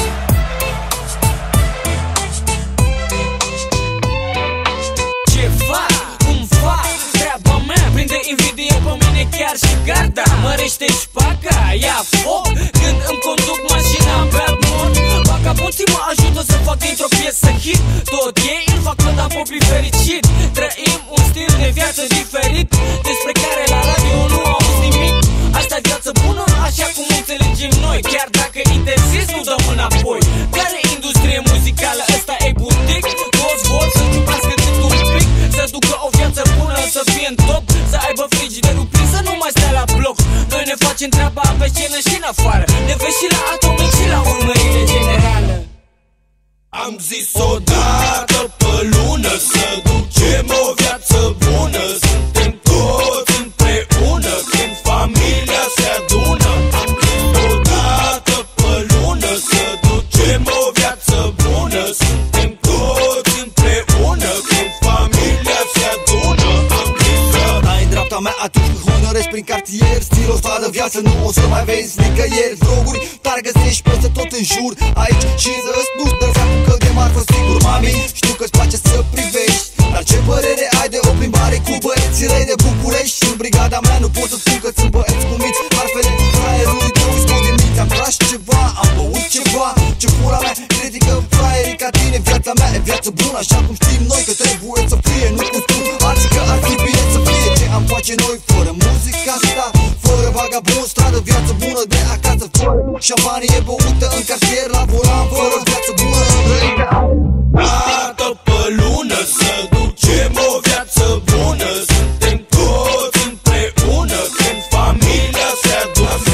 Ce fac? Cum fac? Treaba mea prinde invidie pe mine chiar și garda. Mărește șpaca, ia foc când îmi conduc mașina pe mod. Vagabonții mă ajută să fac dintr-o piesă hit. Tot ei îl fac când am popii fericit. Trăim un stil de viață diferit, despre care la radio nu auzi nimic. Asta-i viață bună, așa cum înțelegem noi. Chiar dacă interzis, nu dăm înapoi. Care industrie muzicală, ăsta e butic. Toți vor să ciupească cât un pic, să ducă o viață bună, să fie în top, să aibă frigiderul plin, să nu mai stea la bloc. Noi ne facem treaba pe scenă și în afară, ne vezi și la Atomic și la urmările generală. Am zis odată pe lună să ducem o viață bună. Suntem toți împreună când familia se adună. Am zis odată pe lună să ducem o viață bună. Suntem toți împreună când familia se adună. Am zis că ai în dreapta mea atunci când honorezi prin cartier. Stilul ăsta de viață nu o să mai vezi nicăieri. Droguri tare găsești peste tot în jur. Aici și zăți nu-ți dă seama că de marfă sigur. Mami, știu că-ți place să privești, dar ce părere ai de o plimbare cu băieții răi de București? Și în brigada mea nu pot să spun că sunt băieți cu miți. Marfele fraierului tău îi scot din minți. Am tras ceva, am băut ceva. Ce pula mea critică fraierii ca tine. Viața mea e viață bună, așa cum știm noi că trebuie să fie. Nu cum spun alții că ar fi bine să fie. Ce am face noi fără muzica asta? Fără vagabond, stradă, viață bună de acasă. Fără șampanie băută în cartier la volan. Fără viață bună dată pe lună să ducem o viață bună. Suntem toți împreună când familia se adună.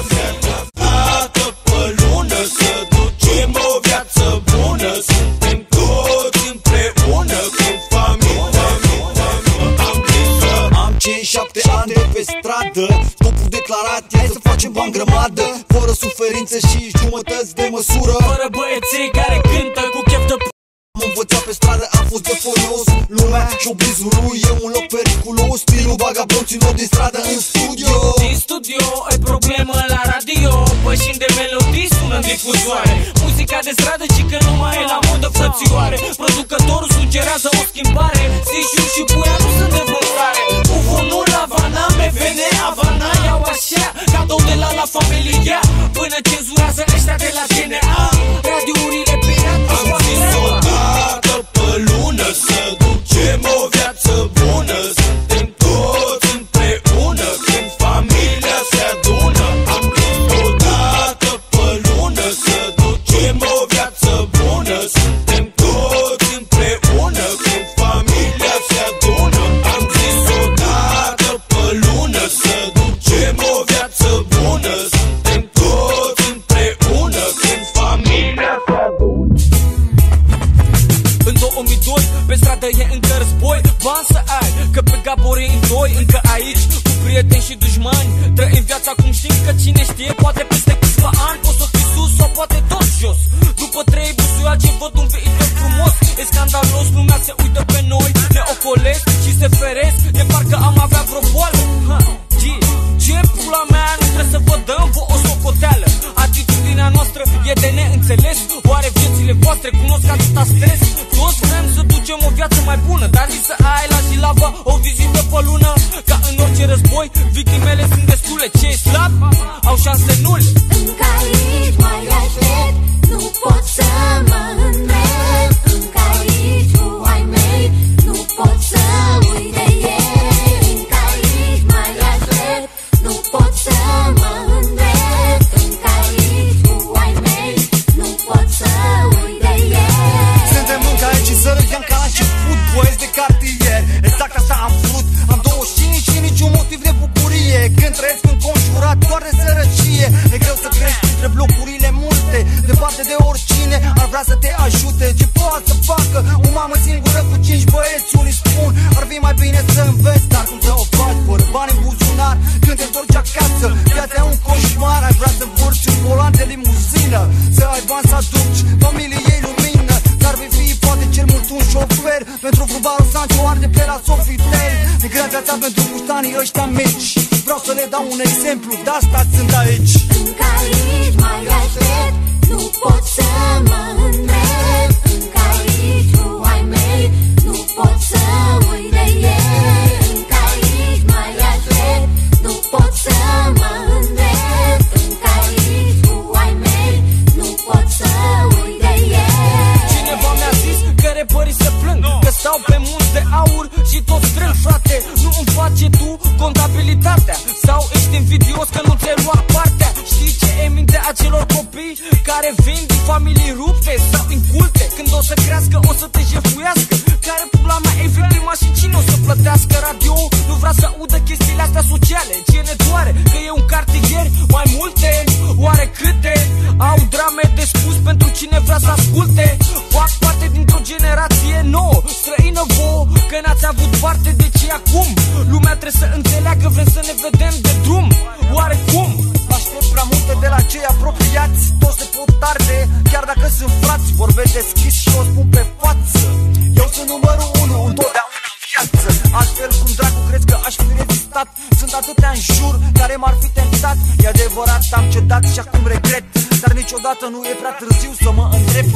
Dată pe lună să ducem o viață bună. Suntem toți împreună când familia se adună. am cinci șapte ani de pe stradă. stradă. Scopul declarat e să facem bani grămadă, fără suferință și jumătăți de măsură, fără băieții care cântă cu chef de p***. am învățat pe stradă, am fost de folos. Lumea șoblizul lui e un loc periculos. Stilul vagabonților din stradă în studio. Din studio e problemă la radio, pășind de melodii sună în difuzoare. Muzica de stradă ci că nu mai e la modă, frățioare. Producătorul sugerează o schimbare. Stișul și Puia nu sunt de vânzare. Uvonul la Havana, M V N Havana, iau așa cadou de la La Familia. Până cenzurează ăștia de la G N A. Radiourile pirate. Am zis odată pe lună să ducem o viață bună. Suntem toți împreună când familia se adună. Am zis odată pe lună să ducem o viață bună. Suntem toți împreună când familia se adună. Am zis odată pe lună să ducem o viață bună. Suntem toți împreună când familia se adună. În două mii doi, pe stradă e încă război. Bani să ai, că pe Gabori în doi. Încă aici, cu prieteni și dușmani, trăim viața cum știm, că cine știe, poate peste câțiva ani o să fii sus sau poate tot jos. După trei busuia ce văd un viitor frumos. E scandalos, lumea se uită pe noi, ne ocolesc și se feresc, de parcă am avea vreo boală. Ha, ce pula mea, nu trebuie să vă dăm vă o socoteală. Atitudinea noastră e de neînțeles. Oare viețile voastre cunosc atâta stres? Toți vrem să ducem o viață mai bună, dar nici să ai la Silava o vizită pe lună. Ca în orice război, victimele sunt destule. Cei slabi au șanse nule. Încă aici mai aștept, nu pot să mă îndrept. Încă aici cu ai mei, nu pot să uit de ei. Încă aici mai aștept, nu pot să mă îndrept. Încă aici cu ai mei, nu pot să uit de ei. Suntem încă aici și să râdem ca la început, băieți de cartier. Exact asta am vrut. Am douăzeci și cinci și niciun motiv de bucurie. Când trăiesc înconjurat doar de sărăcie, e greu să crești între blocurile multe. Departe de oricine ar vrea să te ajute. Ce poate să facă o mamă singură cu cinci băieți? Unii spun ar fi mai bine să înveți, dar cum să o faci fără bani în buzunar când te întorci acasă? Viața e un coșmar. Ai vrea să învârți un volan de limuzină, să ai bani să aduci familiei lumină. Dar vei fi poate cel mult un șofer pentru Frubarul Sancho, arde pe la Sofitel. E grea viața pentru puștanii ăștia mici. Vreau să le dau un exemplu, de asta sunt aici. Încă aici mai aștept, nu pot să mă îndrept. Încă aici cu ai mei, nu pot să uit de ei. Încă aici mai aștept, nu pot să mă îndrept. Încă aici cu ai mei, nu pot să uit de ei. Cineva mi-a zis că repării se plâng, că stau pe munți de aur și tot strâng, frate. Nu îmi face tu contabilitatea? Sau ești invidios că nu ți-ai luat partea? Știi ce e mintea acelor copii care vin din familii rupte sau inculte? Când o să crească o să te jefuiască. Care pula mea e victima și cine o să plătească? Radio nu vrea să audă chestiile astea sociale. Ce ne doare? Că e un cartier, mai multe. Oare câte au drame de spus pentru cine vrea să asculte? Fac parte dintr-o generație nouă, străină vouă, că n-ați avut parte de ce acum. Lumea trebuie să înțeleagă, vrem să ne vedem de drum. Oare cum? Aștept prea multe de la cei apropiați. Toți se pot arde, chiar dacă sunt frați. Vorbesc deschis și o spun pe față. Eu sunt numărul unu, întotdeauna în viață. Altfel cum dracu crezi că aș fi rezistat? Sunt atâtea în jur care m-ar fi tentat. E adevărat, am cedat și acum regret, dar niciodată nu e prea târziu să mă îndrept.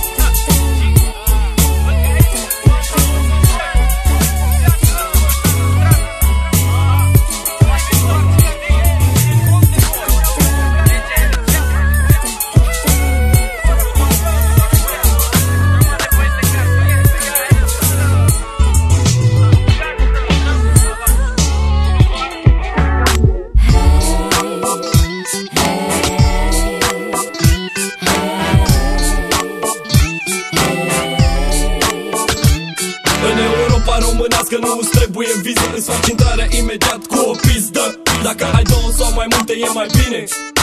Că nu îți trebuie viză, îți faci intrarea imediat cu o pizdă. Dacă ai două sau mai multe e mai bine.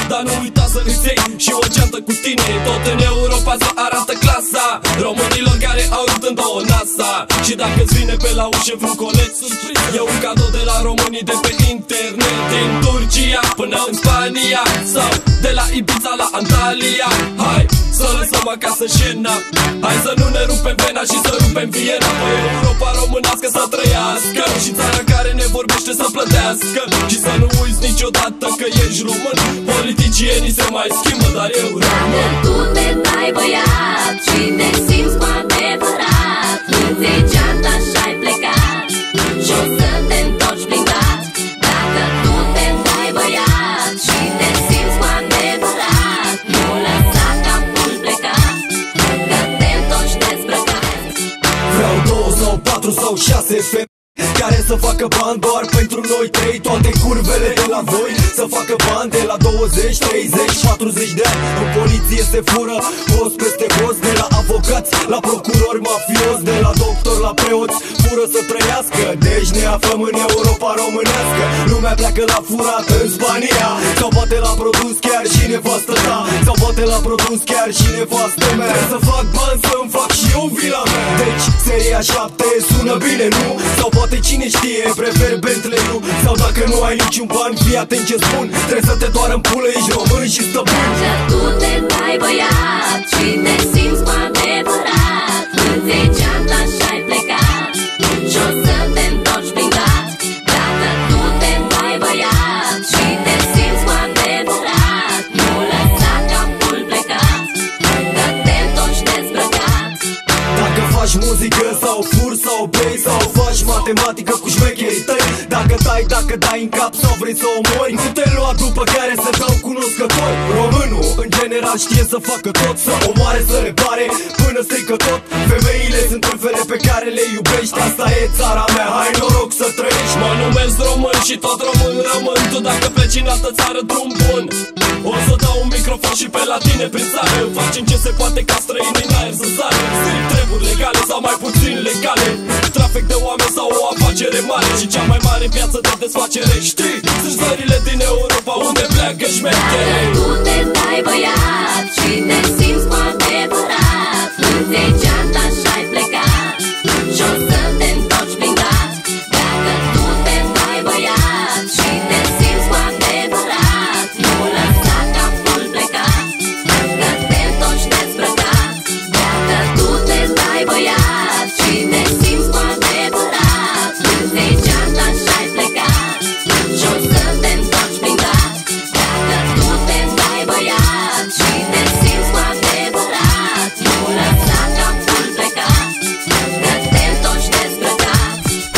dar nu uita să îți iei și o geantă cu tine. Tot în Europa se arată clasa românilor care au rupt în două NASA. Și dacă îți vine pe la ușă vreun coleț, e un cadou de la românii de pe internet. Din Turcia până în Spania sau de la Ibiza la Antalya. Hai să lăsăm acasă jena, hai să nu ne rupem vena și să rupem Viena. Pe Europa românească să trăiască și țara care ne vorbește să plătească. Și să nu uiți niciodată că ești român. Politicienii se mai schimbă, dar eu rămân. Dacă tu te dai băiat și te simți cu adevărat, îți iei geanta și-ai plecat și o să te întorci blindat. Dacă tu te dai băiat și te simți cu adevărat, nu lăsa capul plecat, că te întorci dezbrăcat. Vreau două sau patru sau șase femei care să facă bani doar pentru noi trei. Toate curvele de la voi să facă bani de la douăzeci, treizeci, patruzeci de ani. În poliție se fură host peste host, de la avocați la procurori mafios, de la doctor la preoți, fură să trăiască. Deci ne aflăm în Europa românească. Lumea pleacă la furat în Spania, sau poate la produs chiar și nevastă ta, sau poate la produs chiar și nevastă mea. Trebuie să fac bani să-mi fac și eu vila mea. Deci seria șapte sună bine, nu? Sau poate cine știe, prefer Bentley, nu? Sau dacă nu ai niciun ban, fii atent ce spun, trebuie să te doară în pulă, ești român și stăpân. Dacă tu te dai băiat și te simți cu adevărat, îți iei geanta și-ai plecat și o să te întorci blindat. Dacă tu te dai băiat și te simți cu adevărat, nu lăsa capul plecat, că te întorci dezbrăcat. Dacă faci muzică sau fur sau bei sau faci matematică cu șmecherii tăi, dacă dai, dacă dai în cap sau vrei să omori, nu te lua după care să dau cunoscători. Românul în general știe să facă tot, să omoare, să repare până strică tot. Femeile sunt trâfele pe care le iubești, asta e țara mea, hai noroc să trăiești. Mă numesc român și tot român rămân. Tu dacă pleci în altă țară, drum bun, o să dau un microfon și pe la tine prin țară. Facem ce se poate ca străinii în aer să sară. Strict treburi legale sau mai puțin legale, trafic de oameni sau o afacere mare. Și cea mai mare piață de desfacere, știi, sunt țările din Europa unde pleacă șmechere. Dacă tu te dai băiat și te simți cu adevărat, îți iei geanta și-ai plecat și o să te întorci blindat. Dacă tu te dai băiat și te simți cu adevărat, nu lăsa capul plecat, că te întorci dezbrăcat. Dacă tu te dai băiat și te simți cu adevărat, îți iei geanta și-ai plecat și o să te întorci blindat. Dacă tu te dai băiat și te simți cu adevărat, nu lăsa capul plecat, că te întorci dezbrăcat.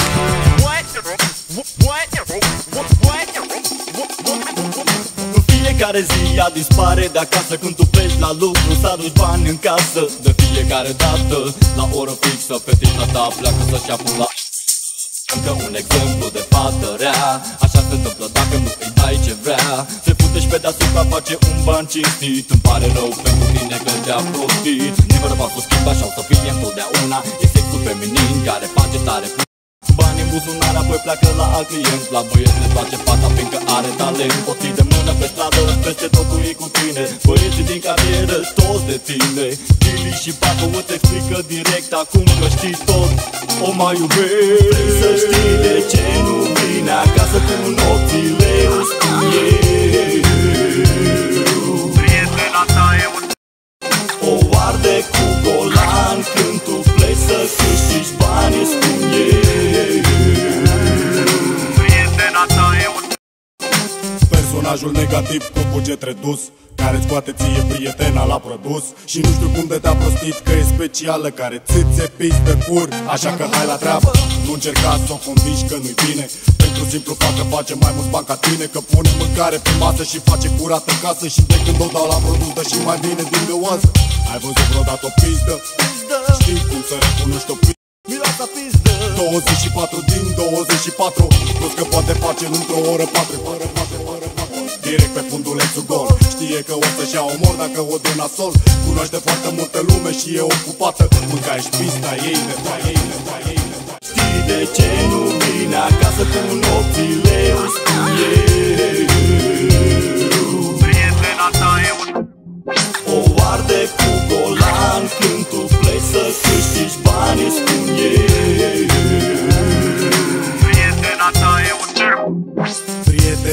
În fiecare zi ea dispare de acasă. Când tu pleci la lucru să aduci bani în casă. De fiecare dată, la oră fixă, fetița ta pleacă să-și ia pula. Încă un exemplu de fată rea. Așa se întâmplă dacă nu îi dai ce vrea. Se pute și pe deasupra face un ban cinstit. Îmi pare rău pentru tine că te-a prostit. Nimeni nu va să schimba și o să fie întotdeauna. E sexul feminin care face tare pu- bani în buzunar, apoi pleacă la alt client. La băieți le place fata fiindcă are talent. O ții de mână pe stradă, peste totul e cu tine. Băieții din carieră, toți de tine. Billy și Paco îți explică direct acum că știi tot. O mai iubești. Vrei să știi de ce nu vine acasă cu nopțile, o spun eu. Prietena ta e un... O arde cu golan când tu pleci să câștigi bani, îți spun eu. Prietena ta e un... Personajul negativ cu buget redus, care-ți poate ție prietena la produs. Și nu știu cum de te-a prostit că e specială, care ți-ți piși pe cur. Așa că hai la treabă, nu încerca să o convingi că nu-i bine. Pentru simplu fapt că face mai mult bani ca tine, că pune mâncare pe masă și face curat în casă. Și de când o dau la produs dă și mai bine din găoază. Ai văzut vreodată o pizdă? Știi cum să recunoști o pizdă? Miroasa pizdă. douăzeci și patru din douăzeci și patru, plus că poate face într-o oră patru. Direct pe fundulețul gol. Știe că o să-și ia omor dacă o dă nasol. Cunoaște foarte multă lume și e ocupată. Mânca-și pista ei, nevoa ei, nevoa ei, nevoa. Știi de ce nu vine acasă cu nopțile, o spun eu.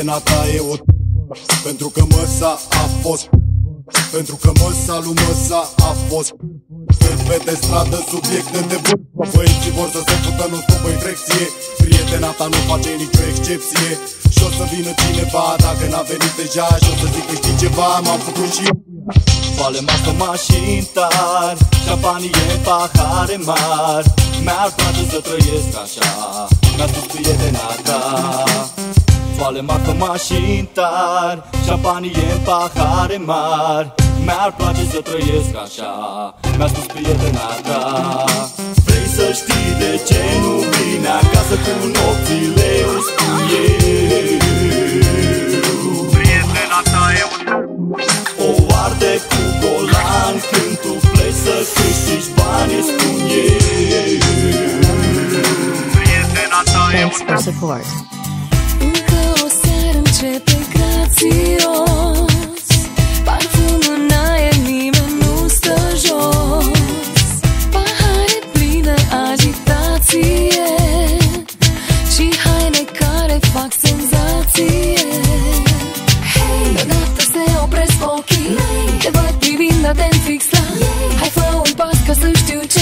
Prietena ta e o pentru că măsa a fost, pentru că măsa lui măsa a fost. Pe de stradă subiecte de bun, băieții vor să se fută, nu stupă infecție. Prietena ta nu face nicio excepție. Și o să vină cineva, dacă n-a venit deja, și o să zic că știi ceva, m-am făcut și eu. Foale marfă, mașini tari, șampanie în pahare mari. Mi-ar place să trăiesc așa, mi-a spus prietena ta. Foale marfă, mașini tari, șampanie în pahare mari. Mi-ar place să trăiesc așa, mi-a spus prietena ta. Vrei să știi de ce nu vine acasă cu nopțile, îți spun eu. Prietena ta e un o arde cu golan când tu pleci să câștigi bani, îți spun eu. Prietena ta e un Thanks for support. Încă o seară începe grațios, parfum în aer, nimeni nu stă jos. Pahare plină, agitație și haine care fac senzație. Deodată se opresc ochii, te văd privind atent fix la. Hai fă un pas ca să știu ce.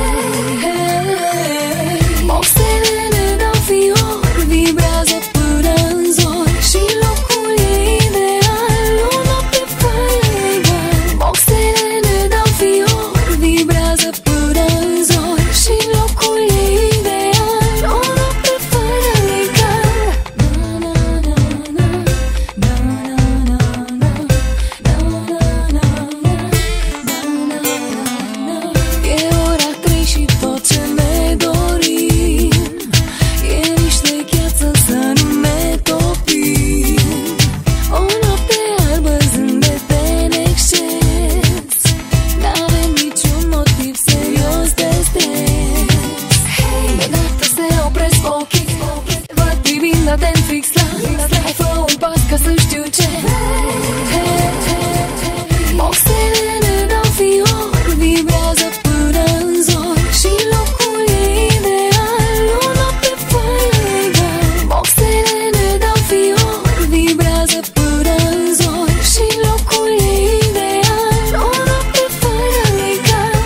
Boxele ne dau fior, vibrează până în zori și locul e ideal, o noapte fără egal. Boxele ne dau fior, vibrează până în zori și locul e ideal, o noapte fără egal. E ora trei și tot ce ne dorim e niște gheață să nu ne topim. O noapte albă, zâmbete în exces, n-avem niciun motiv serios de stres. Deodată se opresc ochii, te văd privind atent fix la. Hai fă un pas ca să știu ce. Boxele ne dau fior, vibrează până în zori și locul e ideal, o noapte fără egal. Boxele ne dau fior, vibrează până în zori și locul e ideal, o noapte fără egal.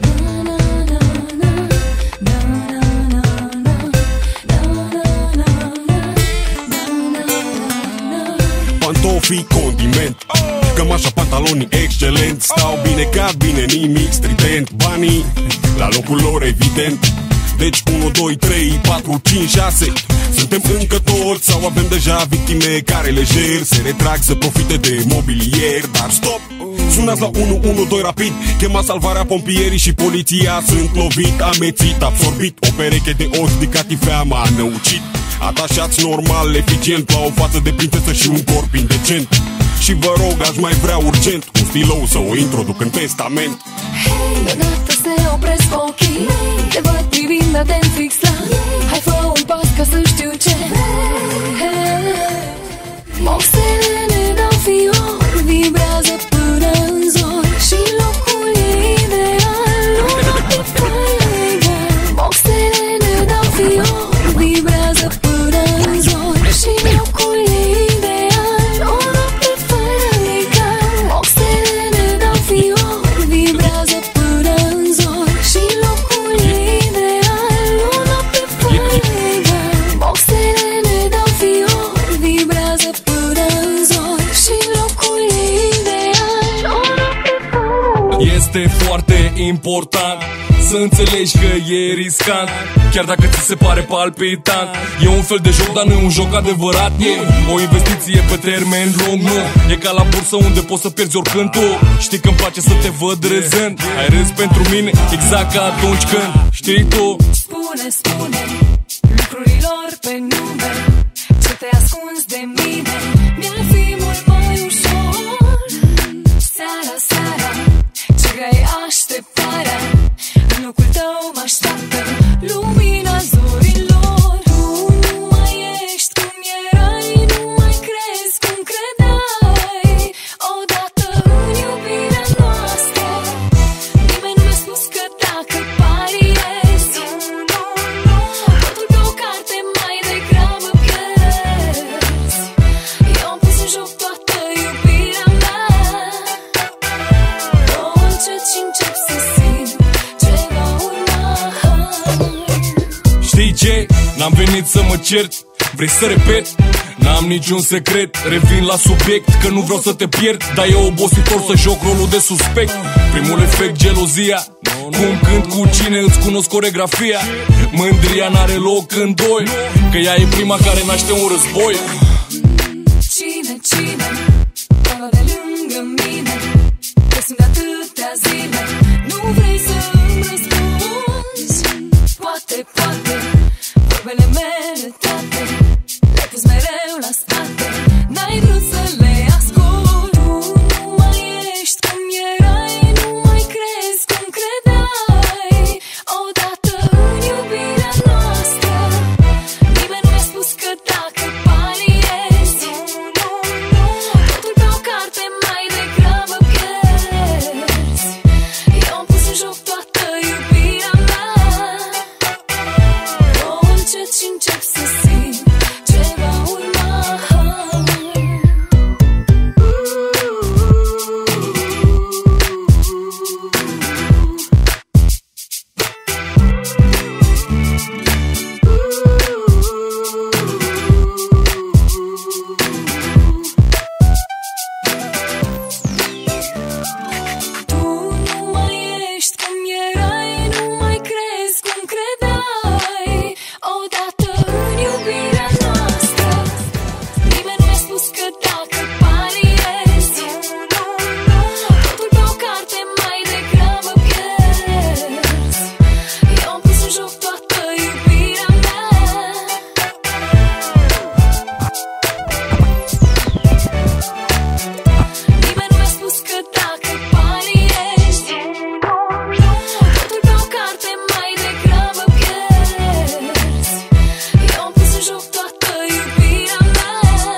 Pantofii condiment, cămașa, pantalonii excelent. Stau bine, cad bine, nimic strident. Banii la locul lor evident. Deci unu, doi, trei, patru, cinci, șase. Suntem încă toți sau avem deja victime care lejer se retrag să profite de mobilier. Dar stop! Sunați la unu unu doi rapid, chema salvarea, pompierii și poliția. Sunt lovit, amețit, absorbit, o pereche de ochi de catifea m-a năucit. Atașați normal, eficient, la o față de prințesă și un corp indecent. Și vă rog, aș mai vrea urgent un stilou să o introduc în testament. Deodată se opresc ochii, te văd privind atent fix la. Hai fă un pas ca să știu ce. Boxele ne dau fior, vibrează până în zori și locul e ideal, o noapte fără egal. Boxele ne dau fior, vibrează până în zori și locul e ideal, o noapte fără egal. Boxele ne dau fior, vibrează până în zori și locul e ideal, o noapte fără egal. Boxele ne dau fior, vibrează până în zori și locul e ideal, o noapte fără. Este foarte important să înțelegi că e riscant, chiar dacă ți se pare palpitant. E un fel de joc, dar nu e un joc adevărat. E o investiție pe termen lung, nu e ca la bursă unde poți să pierzi oricând. Tu știi că-mi place să te văd râzând, ai râs pentru mine exact ca atunci când, știi tu. Spune, spune lucrurilor pe nume, ce te ascunzi de mine. Mi-ar fi mult mai ușor seara, seara, ce grea e așteptarea. În locul tău mă așteaptă lumina zorilor. Tu nu mai ești cum erai, nu mai crezi cum credeai. Odată în iubirea noastră, nimeni nu mi-a spus că dacă pariezi, nu, nu, nu, N-am venit să mă cert, vrei să repet? N-am niciun secret, revin la subiect, că nu vreau să te pierd, dar e obositor să joc rolul de suspect. Primul efect, gelozia, cum, când, cu cine îți cunosc coregrafia. Mândria n-are loc în doi, că ea e prima care naște un război. Cine, cine, acolo de lângă mine, că sunt de atâtea zile, nu vrei să-mi răspunzi. Poate, poate, vorbele mele toate le-ai pus mereu la spate, n-ai vrut să le ascult. Nu mai ești cum erai, nu mai crezi cum credeai. Odată în iubirea noastră, nimeni nu mi-a spus că dacă pariezi, totul pe o carte mai degrabă pierzi. Eu am pus în joc toată iubirea mea. O încet și încep să simt ce va urma. Tu nu mai ești cum erai, nu mai crezi cum credeai. Odată în iubirea noastră, nimeni nu mi-a spus că dacă pariezi, totul pe o carte mai degrabă pierzi. Eu am pus în joc toată iubirea mea. Nimeni nu mi-a spus că dacă pariezi, totul pe o carte mai degrabă pierzi. Eu am pus în joc toată iubirea mea.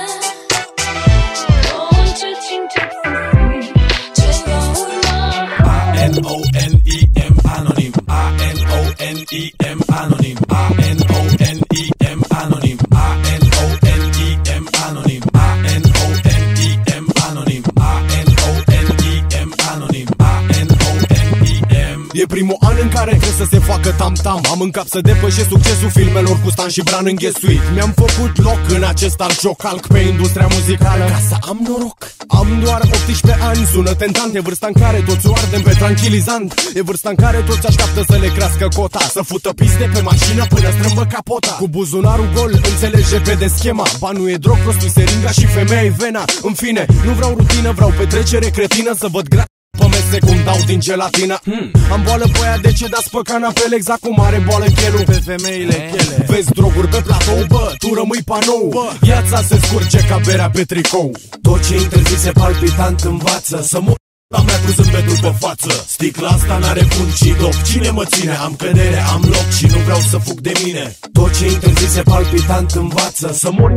O încet și încep să simt ce va urma. A N O N I M anonim, A N O N I M anonim, A N O N I M anonim, A N O N I M anonim, A N O N I M anonim, A N O N I M anonim, A N O N I M. E primul an în care trebuie să se facă tam-tam. Am în cap să depășesc succesul filmelor cu Stan și Bran înghesuit. Mi-am făcut loc în acest alt joc, calc pe industria muzicală ca să am noroc. Am doar optsprezece ani, sună tentant. E vârsta în care toți o ardem pe tranquilizant. E vârsta în care toți așteaptă să le crească cota, să fută piste pe mașină până strâmbă capota. Cu buzunarul gol, înțelegi repede schema. Banul e drog, prostul seringa și femeia e vena. În fine, nu vreau rutină, vreau petrecere cretină. Să văd gra pe mese cum dau din gelatină. hmm. Am boală pe aia decedați pe canapele, exact cum are boală chelul pe femeile chele. Vezi droguri pe platou, bă, tu rămâi panou, bă, viața se scurge ca berea pe tricou. Tot ce interzise palpitant învață să mor la mea cu zâmbetul pe față. Sticla asta n-are fund și dop, cine mă ține? Am cădere, am loc și nu vreau să fug de mine. Tot ce interzise palpitant învață să mor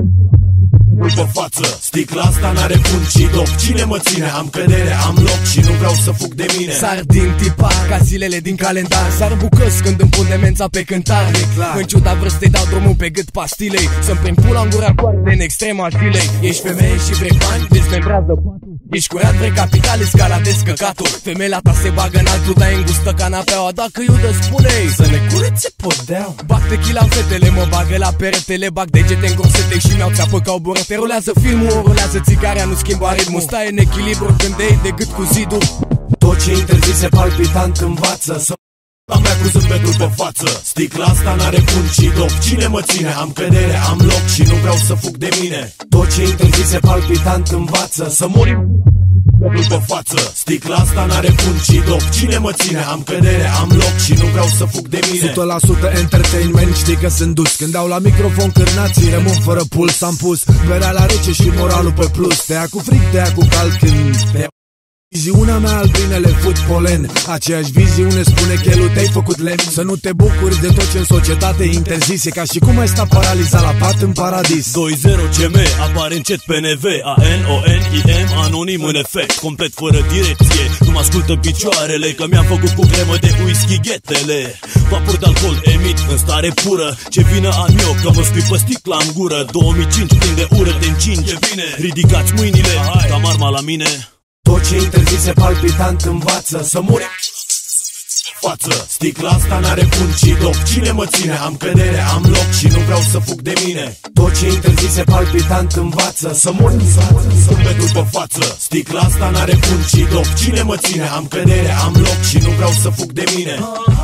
pe față. Sticla asta n-are fund și dop, cine mă ține? Am cădere, am loc și nu vreau să fug de mine. Sar din tipar ca zilele din calendar, sar bucăs când îmi pun demența pe cântare. În ciuda vârstei dau drumul pe gât pastilei, să-mi prind pula în gura coarde în extrema zilei. Ești femeie și vrei bani, dezmembrează patul. Ești curat, vrei capitale, scala descăcatul. Femeia ta se bagă în altul, dar îngustă canapeaua. Dacă iudă spune-i să ne curețe podeaua. Bag tequila în fetele, mă bagă la perete, le bag degete în corsete și mi-au țeapă ca o burete. Rulează filmul, o rulează țigarea, nu schimbă ritmul. Stai în echilibru când te iei de gât cu zidul. Tot ce interzise palpitant învață să la mea cu zâmbetul pe față. Sticla asta n-are fund și dop, cine mă ține? Am cădere, am loc și nu vreau să fug de mine. Tot ce interzise palpitant învață să mori pe față. Sticla asta n-are fund și dop, cine mă ține? Am cădere, am loc și nu vreau să fug de mine. o sută la sută entertainment, știi că sunt dus. Când dau la microfon cârnații, rămân fără puls. Am pus berea la rece și moralul pe plus. Te ia cu fric, te ia cu cald când te viziunea mea, albinele fut polen. Aceeași viziune spune că el te-ai făcut lemn. Să nu te bucuri de tot ce în societate interzise, ca și cum ai sta paralizat la pat în paradis. doi zero C M apare încet pe N V, A N O N I M anonim în efect, complet fără direcție. Nu mă ascultă picioarele, că mi-am făcut cu cremă de whisky ghetele. Vapor de alcool emit în stare pură, ce vină an eu, că mă scui pe sticla în gură. două mii cinci plin de ură, te încinge bine. Ridicați mâinile, ca marma la mine. Tot ce interzise palpitant învață să mori față. Sticla asta n-are fund și loc. Cine mă ține? Am cădere, am loc și nu vreau să fug de mine. Tot ce interzise palpitant învață. Să mor pe după față. Sticla asta n-are fund și loc. Cine mă ține? Am cădere, am loc și nu vreau să fug de mine.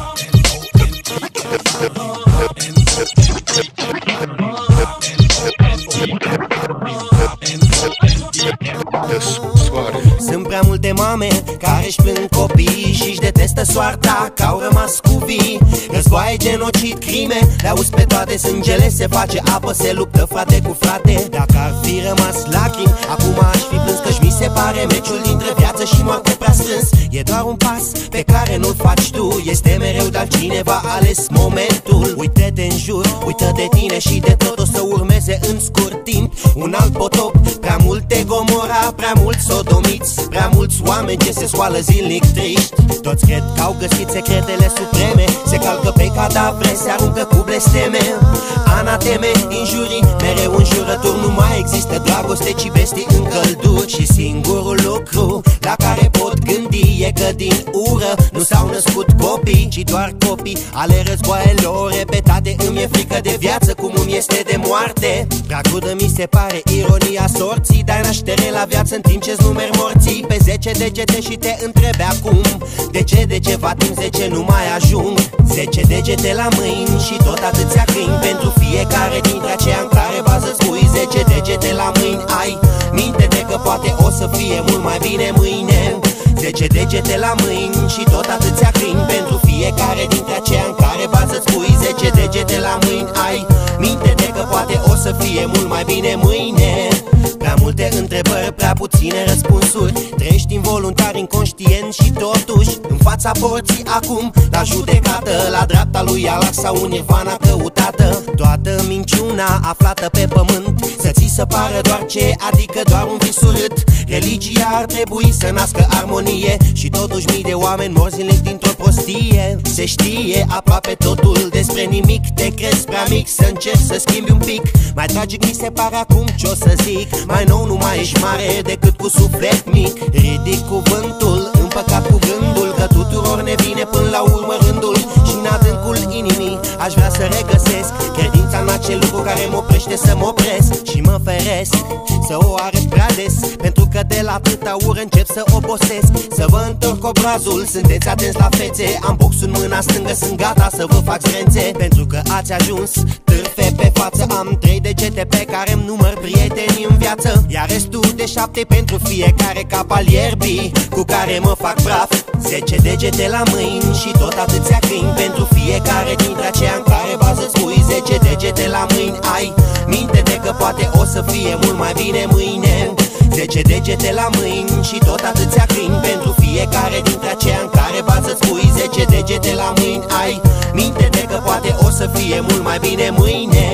Sunt prea multe mame care își plâng copii și-și detestă soarta că au rămas cu vii. Războaie, genocid, crime, le auzi pe toate. Sângele se face apă, se luptă frate cu frate. Dacă ar fi rămas lacrimi, acum aș fi plâns, că-și mi se pare meciul dintre viață și moarte prea strâns. E doar un pas pe care nu-l faci tu, este mereu, dar cineva a ales momentul. Uită-te în jur, uită de tine și de tot, o să urmeze în scurt timp un alt potop. Prea multe Gomora, prea mulți sodomiți, prea mulți oameni ce se scoală zilnic triști. Toți cred că au găsit secretele supreme, se calcă pe cadavre, se aruncă cu blesteme. Anateme, injurii, mereu înjurături. Nu mai există dragoste, ci bestii în călduri. Și singurul lucru la care pot gândi e că din ură nu s-au născut copii, ci doar copii ale războaielor repetate. Îmi e frică de viață cum îmi este de moarte. Prea crudă mi se pare ironia sorții. Dai naștere la viață în timp ce-ți numeri morții pe zece degete și te întrebi acum de ce de ceva timp zece nu mai ajung. Zece degete la mâini și tot atâția câini pentru fiecare dintre aceia în care bază-ți pui. Zece degete la mâini ai, minte-te că poate o să fie mult mai bine mâine. Zece degete la mâini și tot atâția câini pentru fiecare dintre aceia în care bază-ți pui. Zece degete la mâini ai, minte-te că poate o să fie mult mai bine mâine. Prea multe întrebări, prea puține răspunsuri. Trăiești involuntar, inconștient și totuși în fața porții acum, la judecată, la dreapta lui Allah sau în nirvana căutată. Toată minciuna aflată pe pământ să ți se pară doar ce, adică doar un vis urât. Religia ar trebui să nască armonie și totuși mii de oameni mor zilnic dintr-o prostie. Se știe aproape totul despre nimic, te crezi prea mic să încerci să schimbi un pic. Mai tragic mi se pare acum ce o să zic, mai nou nu mai ești mare decât cu suflet mic. Ridic cuvântul, împăcat cu gândul că tuturor ne vine până la urmă rândul. Și în adâncul inimii aș vrea să regăsesc credința în acel lucru care mă oprește să mă opresc. Și mă feresc să o arăt prea des, pentru că de la atâta ură încep să obosesc. Să vă întorc obrazul, sunteți atenți la fețe. Am boxul în mâna stângă, sunt gata să vă fac zrențe. Pentru că ați ajuns târfe pe față. Am trei degete pe care-mi număr prietenii în viață, iar restul de șapte pentru fiecare cap al ierbii cu care mă fac praf. Zece degete la mâini și tot atâția câini pentru fiecare dintre aceia în care bază-ți pui. Zece degete la mâini ai, minte-te că poate o să fie mult mai bine mâine. Zece degete la mâini și tot atâția câini pentru fiecare dintre aceia în care bază-ți pui. Zece degete la mâini ai, minte-te că poate o să fie mult mai bine mâine.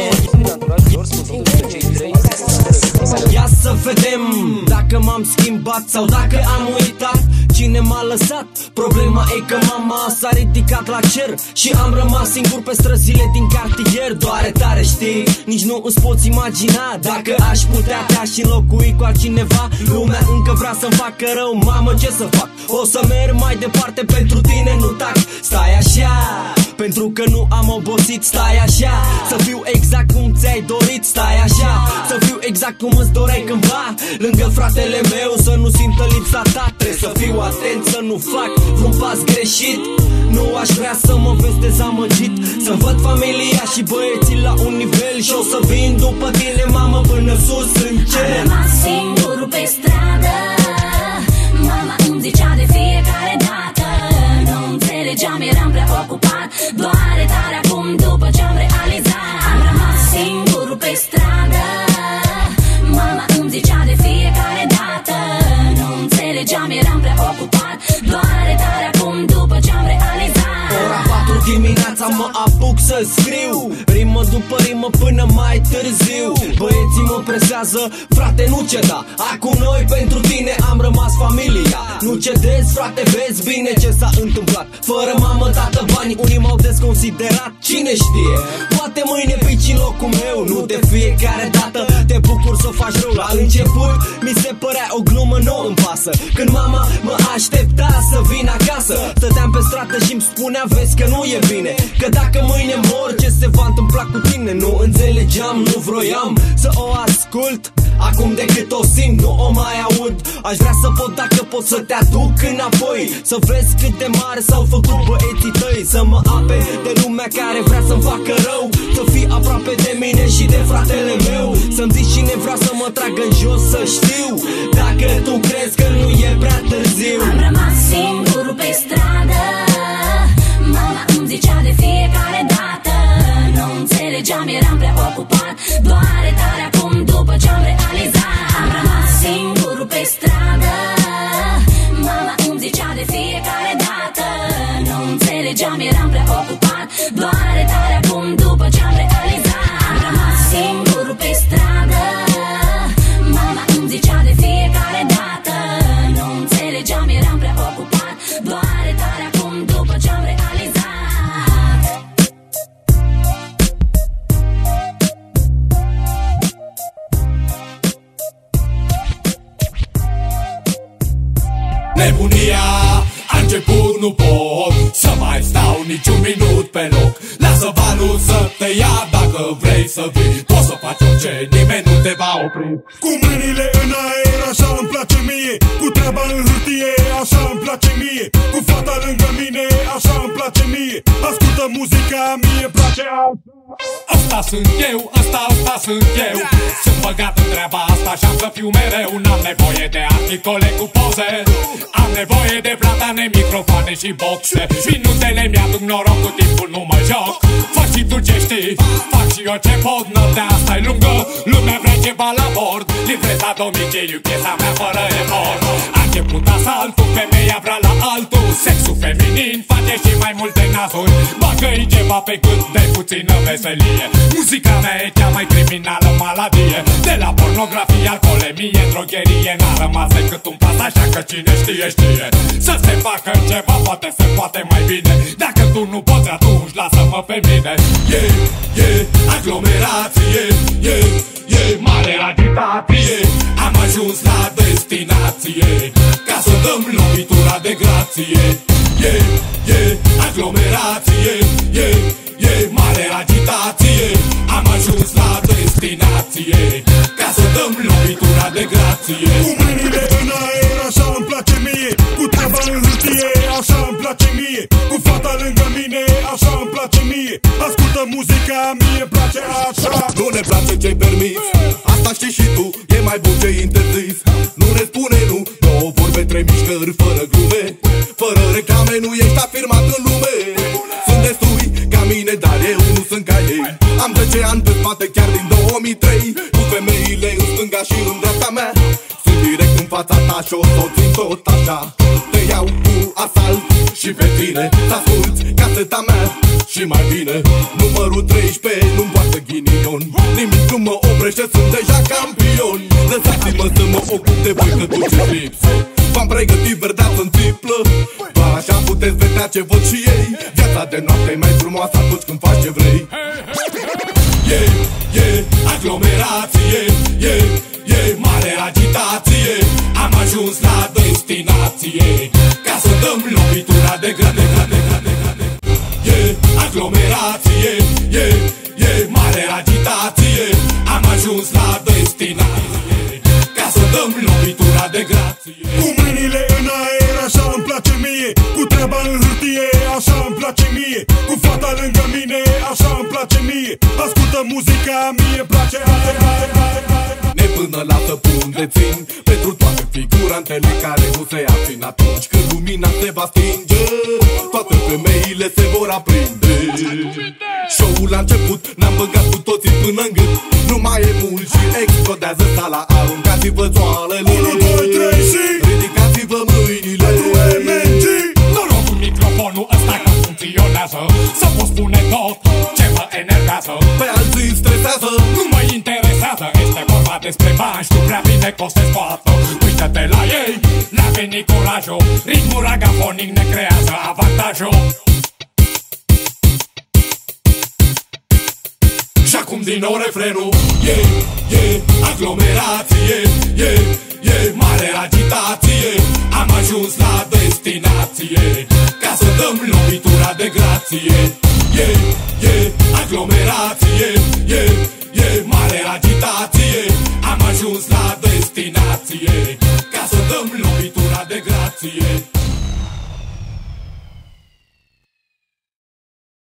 Ia să vedem dacă m-am schimbat sau dacă am uitat cine m-a lăsat. Problema e că mama s-a ridicat la cer și am rămas singur pe străzile din cartier. Doare tare, știi, nici nu îți poți imagina. Dacă aș putea, te-aș înlocui cu altcineva. Lumea încă vrea să-mi facă rău, mamă, ce să fac? O să merg mai departe, pentru tine nu tac. Stai așa, pentru că nu am obosit. Stai așa, să fiu exact cum ți-ai dorit. Stai așa, să fiu exact cum îți doreai cândva. Lângă fratele meu să nu simtă lipsa ta. Trebuie să fiu atent să nu fac vreun pas greșit. Nu aș vrea să mă vezi dezamăgit, să văd familia și băieții la un nivel. Și o să vin după tine, mamă, până sus în cer. Am rămas singur pe stradă, mama îmi zicea de fiecare dată. Nu înțelegeam, eram prea ocupat. Doare tare acum după ce-am realizat. Am rămas singur pe stradă, mama îmi zicea de fiecare dată. Nu înțelegeam, eram prea ocupat. Doare tare acum după ce-am realizat. Ora patru dimineața mă apuc să scriu rimă după rimă până mai târziu. Băieții mă presează. Frate, nu ceda, acum noi pentru tine am rămas familia. Nu cedezi, frate, vezi bine ce s-a întâmplat. Fără mamă, tată, bani, unii m-au desconsiderat. Cine știe, poate mâine pici în locul meu. Nu de fiecare dată te bucur să faci rău. La început mi se părea o glumă, nu îmi pasă. Când mama mă aștepta să vin acasă, stăteam pe stradă și îmi spunea, vezi că nu e bine, că dacă mâine mor, ce se va întâmpla cu tine? Nu înțelegeam, nu vroiam să o ascult. Acum de cât o simt, nu o mai aud. Aș vrea să pot, dacă pot, să te aduc înapoi, să vezi cât de mare s-au făcut băieții tăi. Să mă ape de lumea care vrea să-mi facă rău, să fii aproape de mine și de fratele meu. Să-mi zici cine vrea să mă tragă în jos, să știu, dacă tu crezi că nu e prea târziu. Am rămas singur pe stradă, mama îmi zicea de fiecare dată. Nu înțelegeam, eram prea ocupat, doare tare acum după ce-am realizat. Am rămas singur pe stradă, mama îmi zicea de fiecare dată. Nu înțelegeam, eram prea ocupat, doare tare acum după ce-am realizat. Am rămas singur pe stradă, mama îmi zicea de fiecare dată. Nu înțelegeam, eram prea ocupat, doare tare acum după ce-am realizat. Nebunia a început, nu pot să mai stau niciun minut pe loc. Lasă valul să te ia, dacă vrei să vii, poți să faci orice, nimeni nu te va opri. Cu mâinile în aer, așa îmi place mie, cu treaba în hârtie, așa îmi place mie, cu fata lângă mine, așa îmi place mie. Ascultă muzica, mie place altfel. Asta sunt eu, asta, asta sunt eu. Sunt băgat în treaba asta și am să fiu mereu. N-am nevoie de articole cu poze, am nevoie de platane, microfoane și boxe. Minutele mi-aduc noroc, cu timpul nu mă joc. Fă și tu ce știi, fac și eu ce pot. Noaptea asta e lungă, lumea vrea ceva la bord. Livrez la domiciliu, piesa mea fără efort. A început asaltul, femeia vrea la altul. Sexul feminin face și mai multe nasuri. Bagă-i ceva pe cât de puțină veselie. Muzica mea e cea mai criminală maladie. De la pornografie, alcoolemie, drogherie, n-a rămas decât un pas, așa că cine știe, știe. Să se facă ceva, poate se poate mai bine. Dacă tu nu poți, atunci lasă-mă pe mine. E, e, aglomerație, e, e, mare agitație. Am ajuns la destinație, ca să dăm lovitura de grație. E, e, aglomerație, e, e, mare agitație. Am ajuns la destinație, ca să dăm lovitura de grație. Cu mâinile în aer, așa îmi place mie, cu treaba în hârtie, așa îmi place mie, cu fata lângă mine, așa îmi place mie. Ascultă muzica, mie place așa. Nu ne place ce-i permis, asta știi și tu, e mai bun ce interzis. Nu ne spune nu, două vorbe, trei mișcări fără glume. Fără reclame nu ești afirmat în lume. Sunt destui ca mine, dar eu nu sunt ca ei. Am zece ani pe spate chiar din două mii trei, cu femeile în stânga și în dreapta mea. Sunt direct în fața ta și o să o țin tot așa. Te iau cu asalt și pe tine să asculti caseta mea. Și mai bine, numărul treisprezece nu-mi poartă ghinion. Nimic nu mă oprește, sunt deja campion. Lăsați-mă să mă ocup de voi, că duceți lipsă. V-am pregătit verdeață în țiplă, doar așa puteți vedea ce văd și ei. Viața de noapte e mai frumoasă atunci când faci ce vrei. E, e, aglomerație, e, e, mare agitație. Am ajuns la destinație, ca să dăm lovitura de grade, grade, grade, grade. E, aglomerație, e, e, mare agitație. Am ajuns la destinație, ca să dăm lovitura de grație. Cu mâinile în aer, așa îmi place mie, cu treaba în hârtie, așa îmi place mie, cu fata lângă mine, așa îmi place mie. Ascultă muzica, mie place așa. Nepână la săpun de țin pentru toate figurantele care nu se abțin. Atunci când lumina se va stinge, toate femeile se vor aprinde. Show-ul a început, ne-am băgat cu toții până în gât. Nu mai e mult și explodează sala. Aruncați-vă zoalele, unu, doi, trei și ridicați-vă mâinile pentru M N G. Noroc cu microfonul ăsta că funcționează, să pot spune tot ce mă enervează. Pe alții stresează, nu mă interesează, este vorba vorba despre bani, știu prea bine că o să scoată. Uită-te la ei, le-a venit curajul, ritmul ragafonic ne creează avantajul. Și acum din nou refrenul, e, e, aglomerație, e, e, mare agitație. Am ajuns la destinație, ca să dăm lovitura de grație. E, e, aglomerație.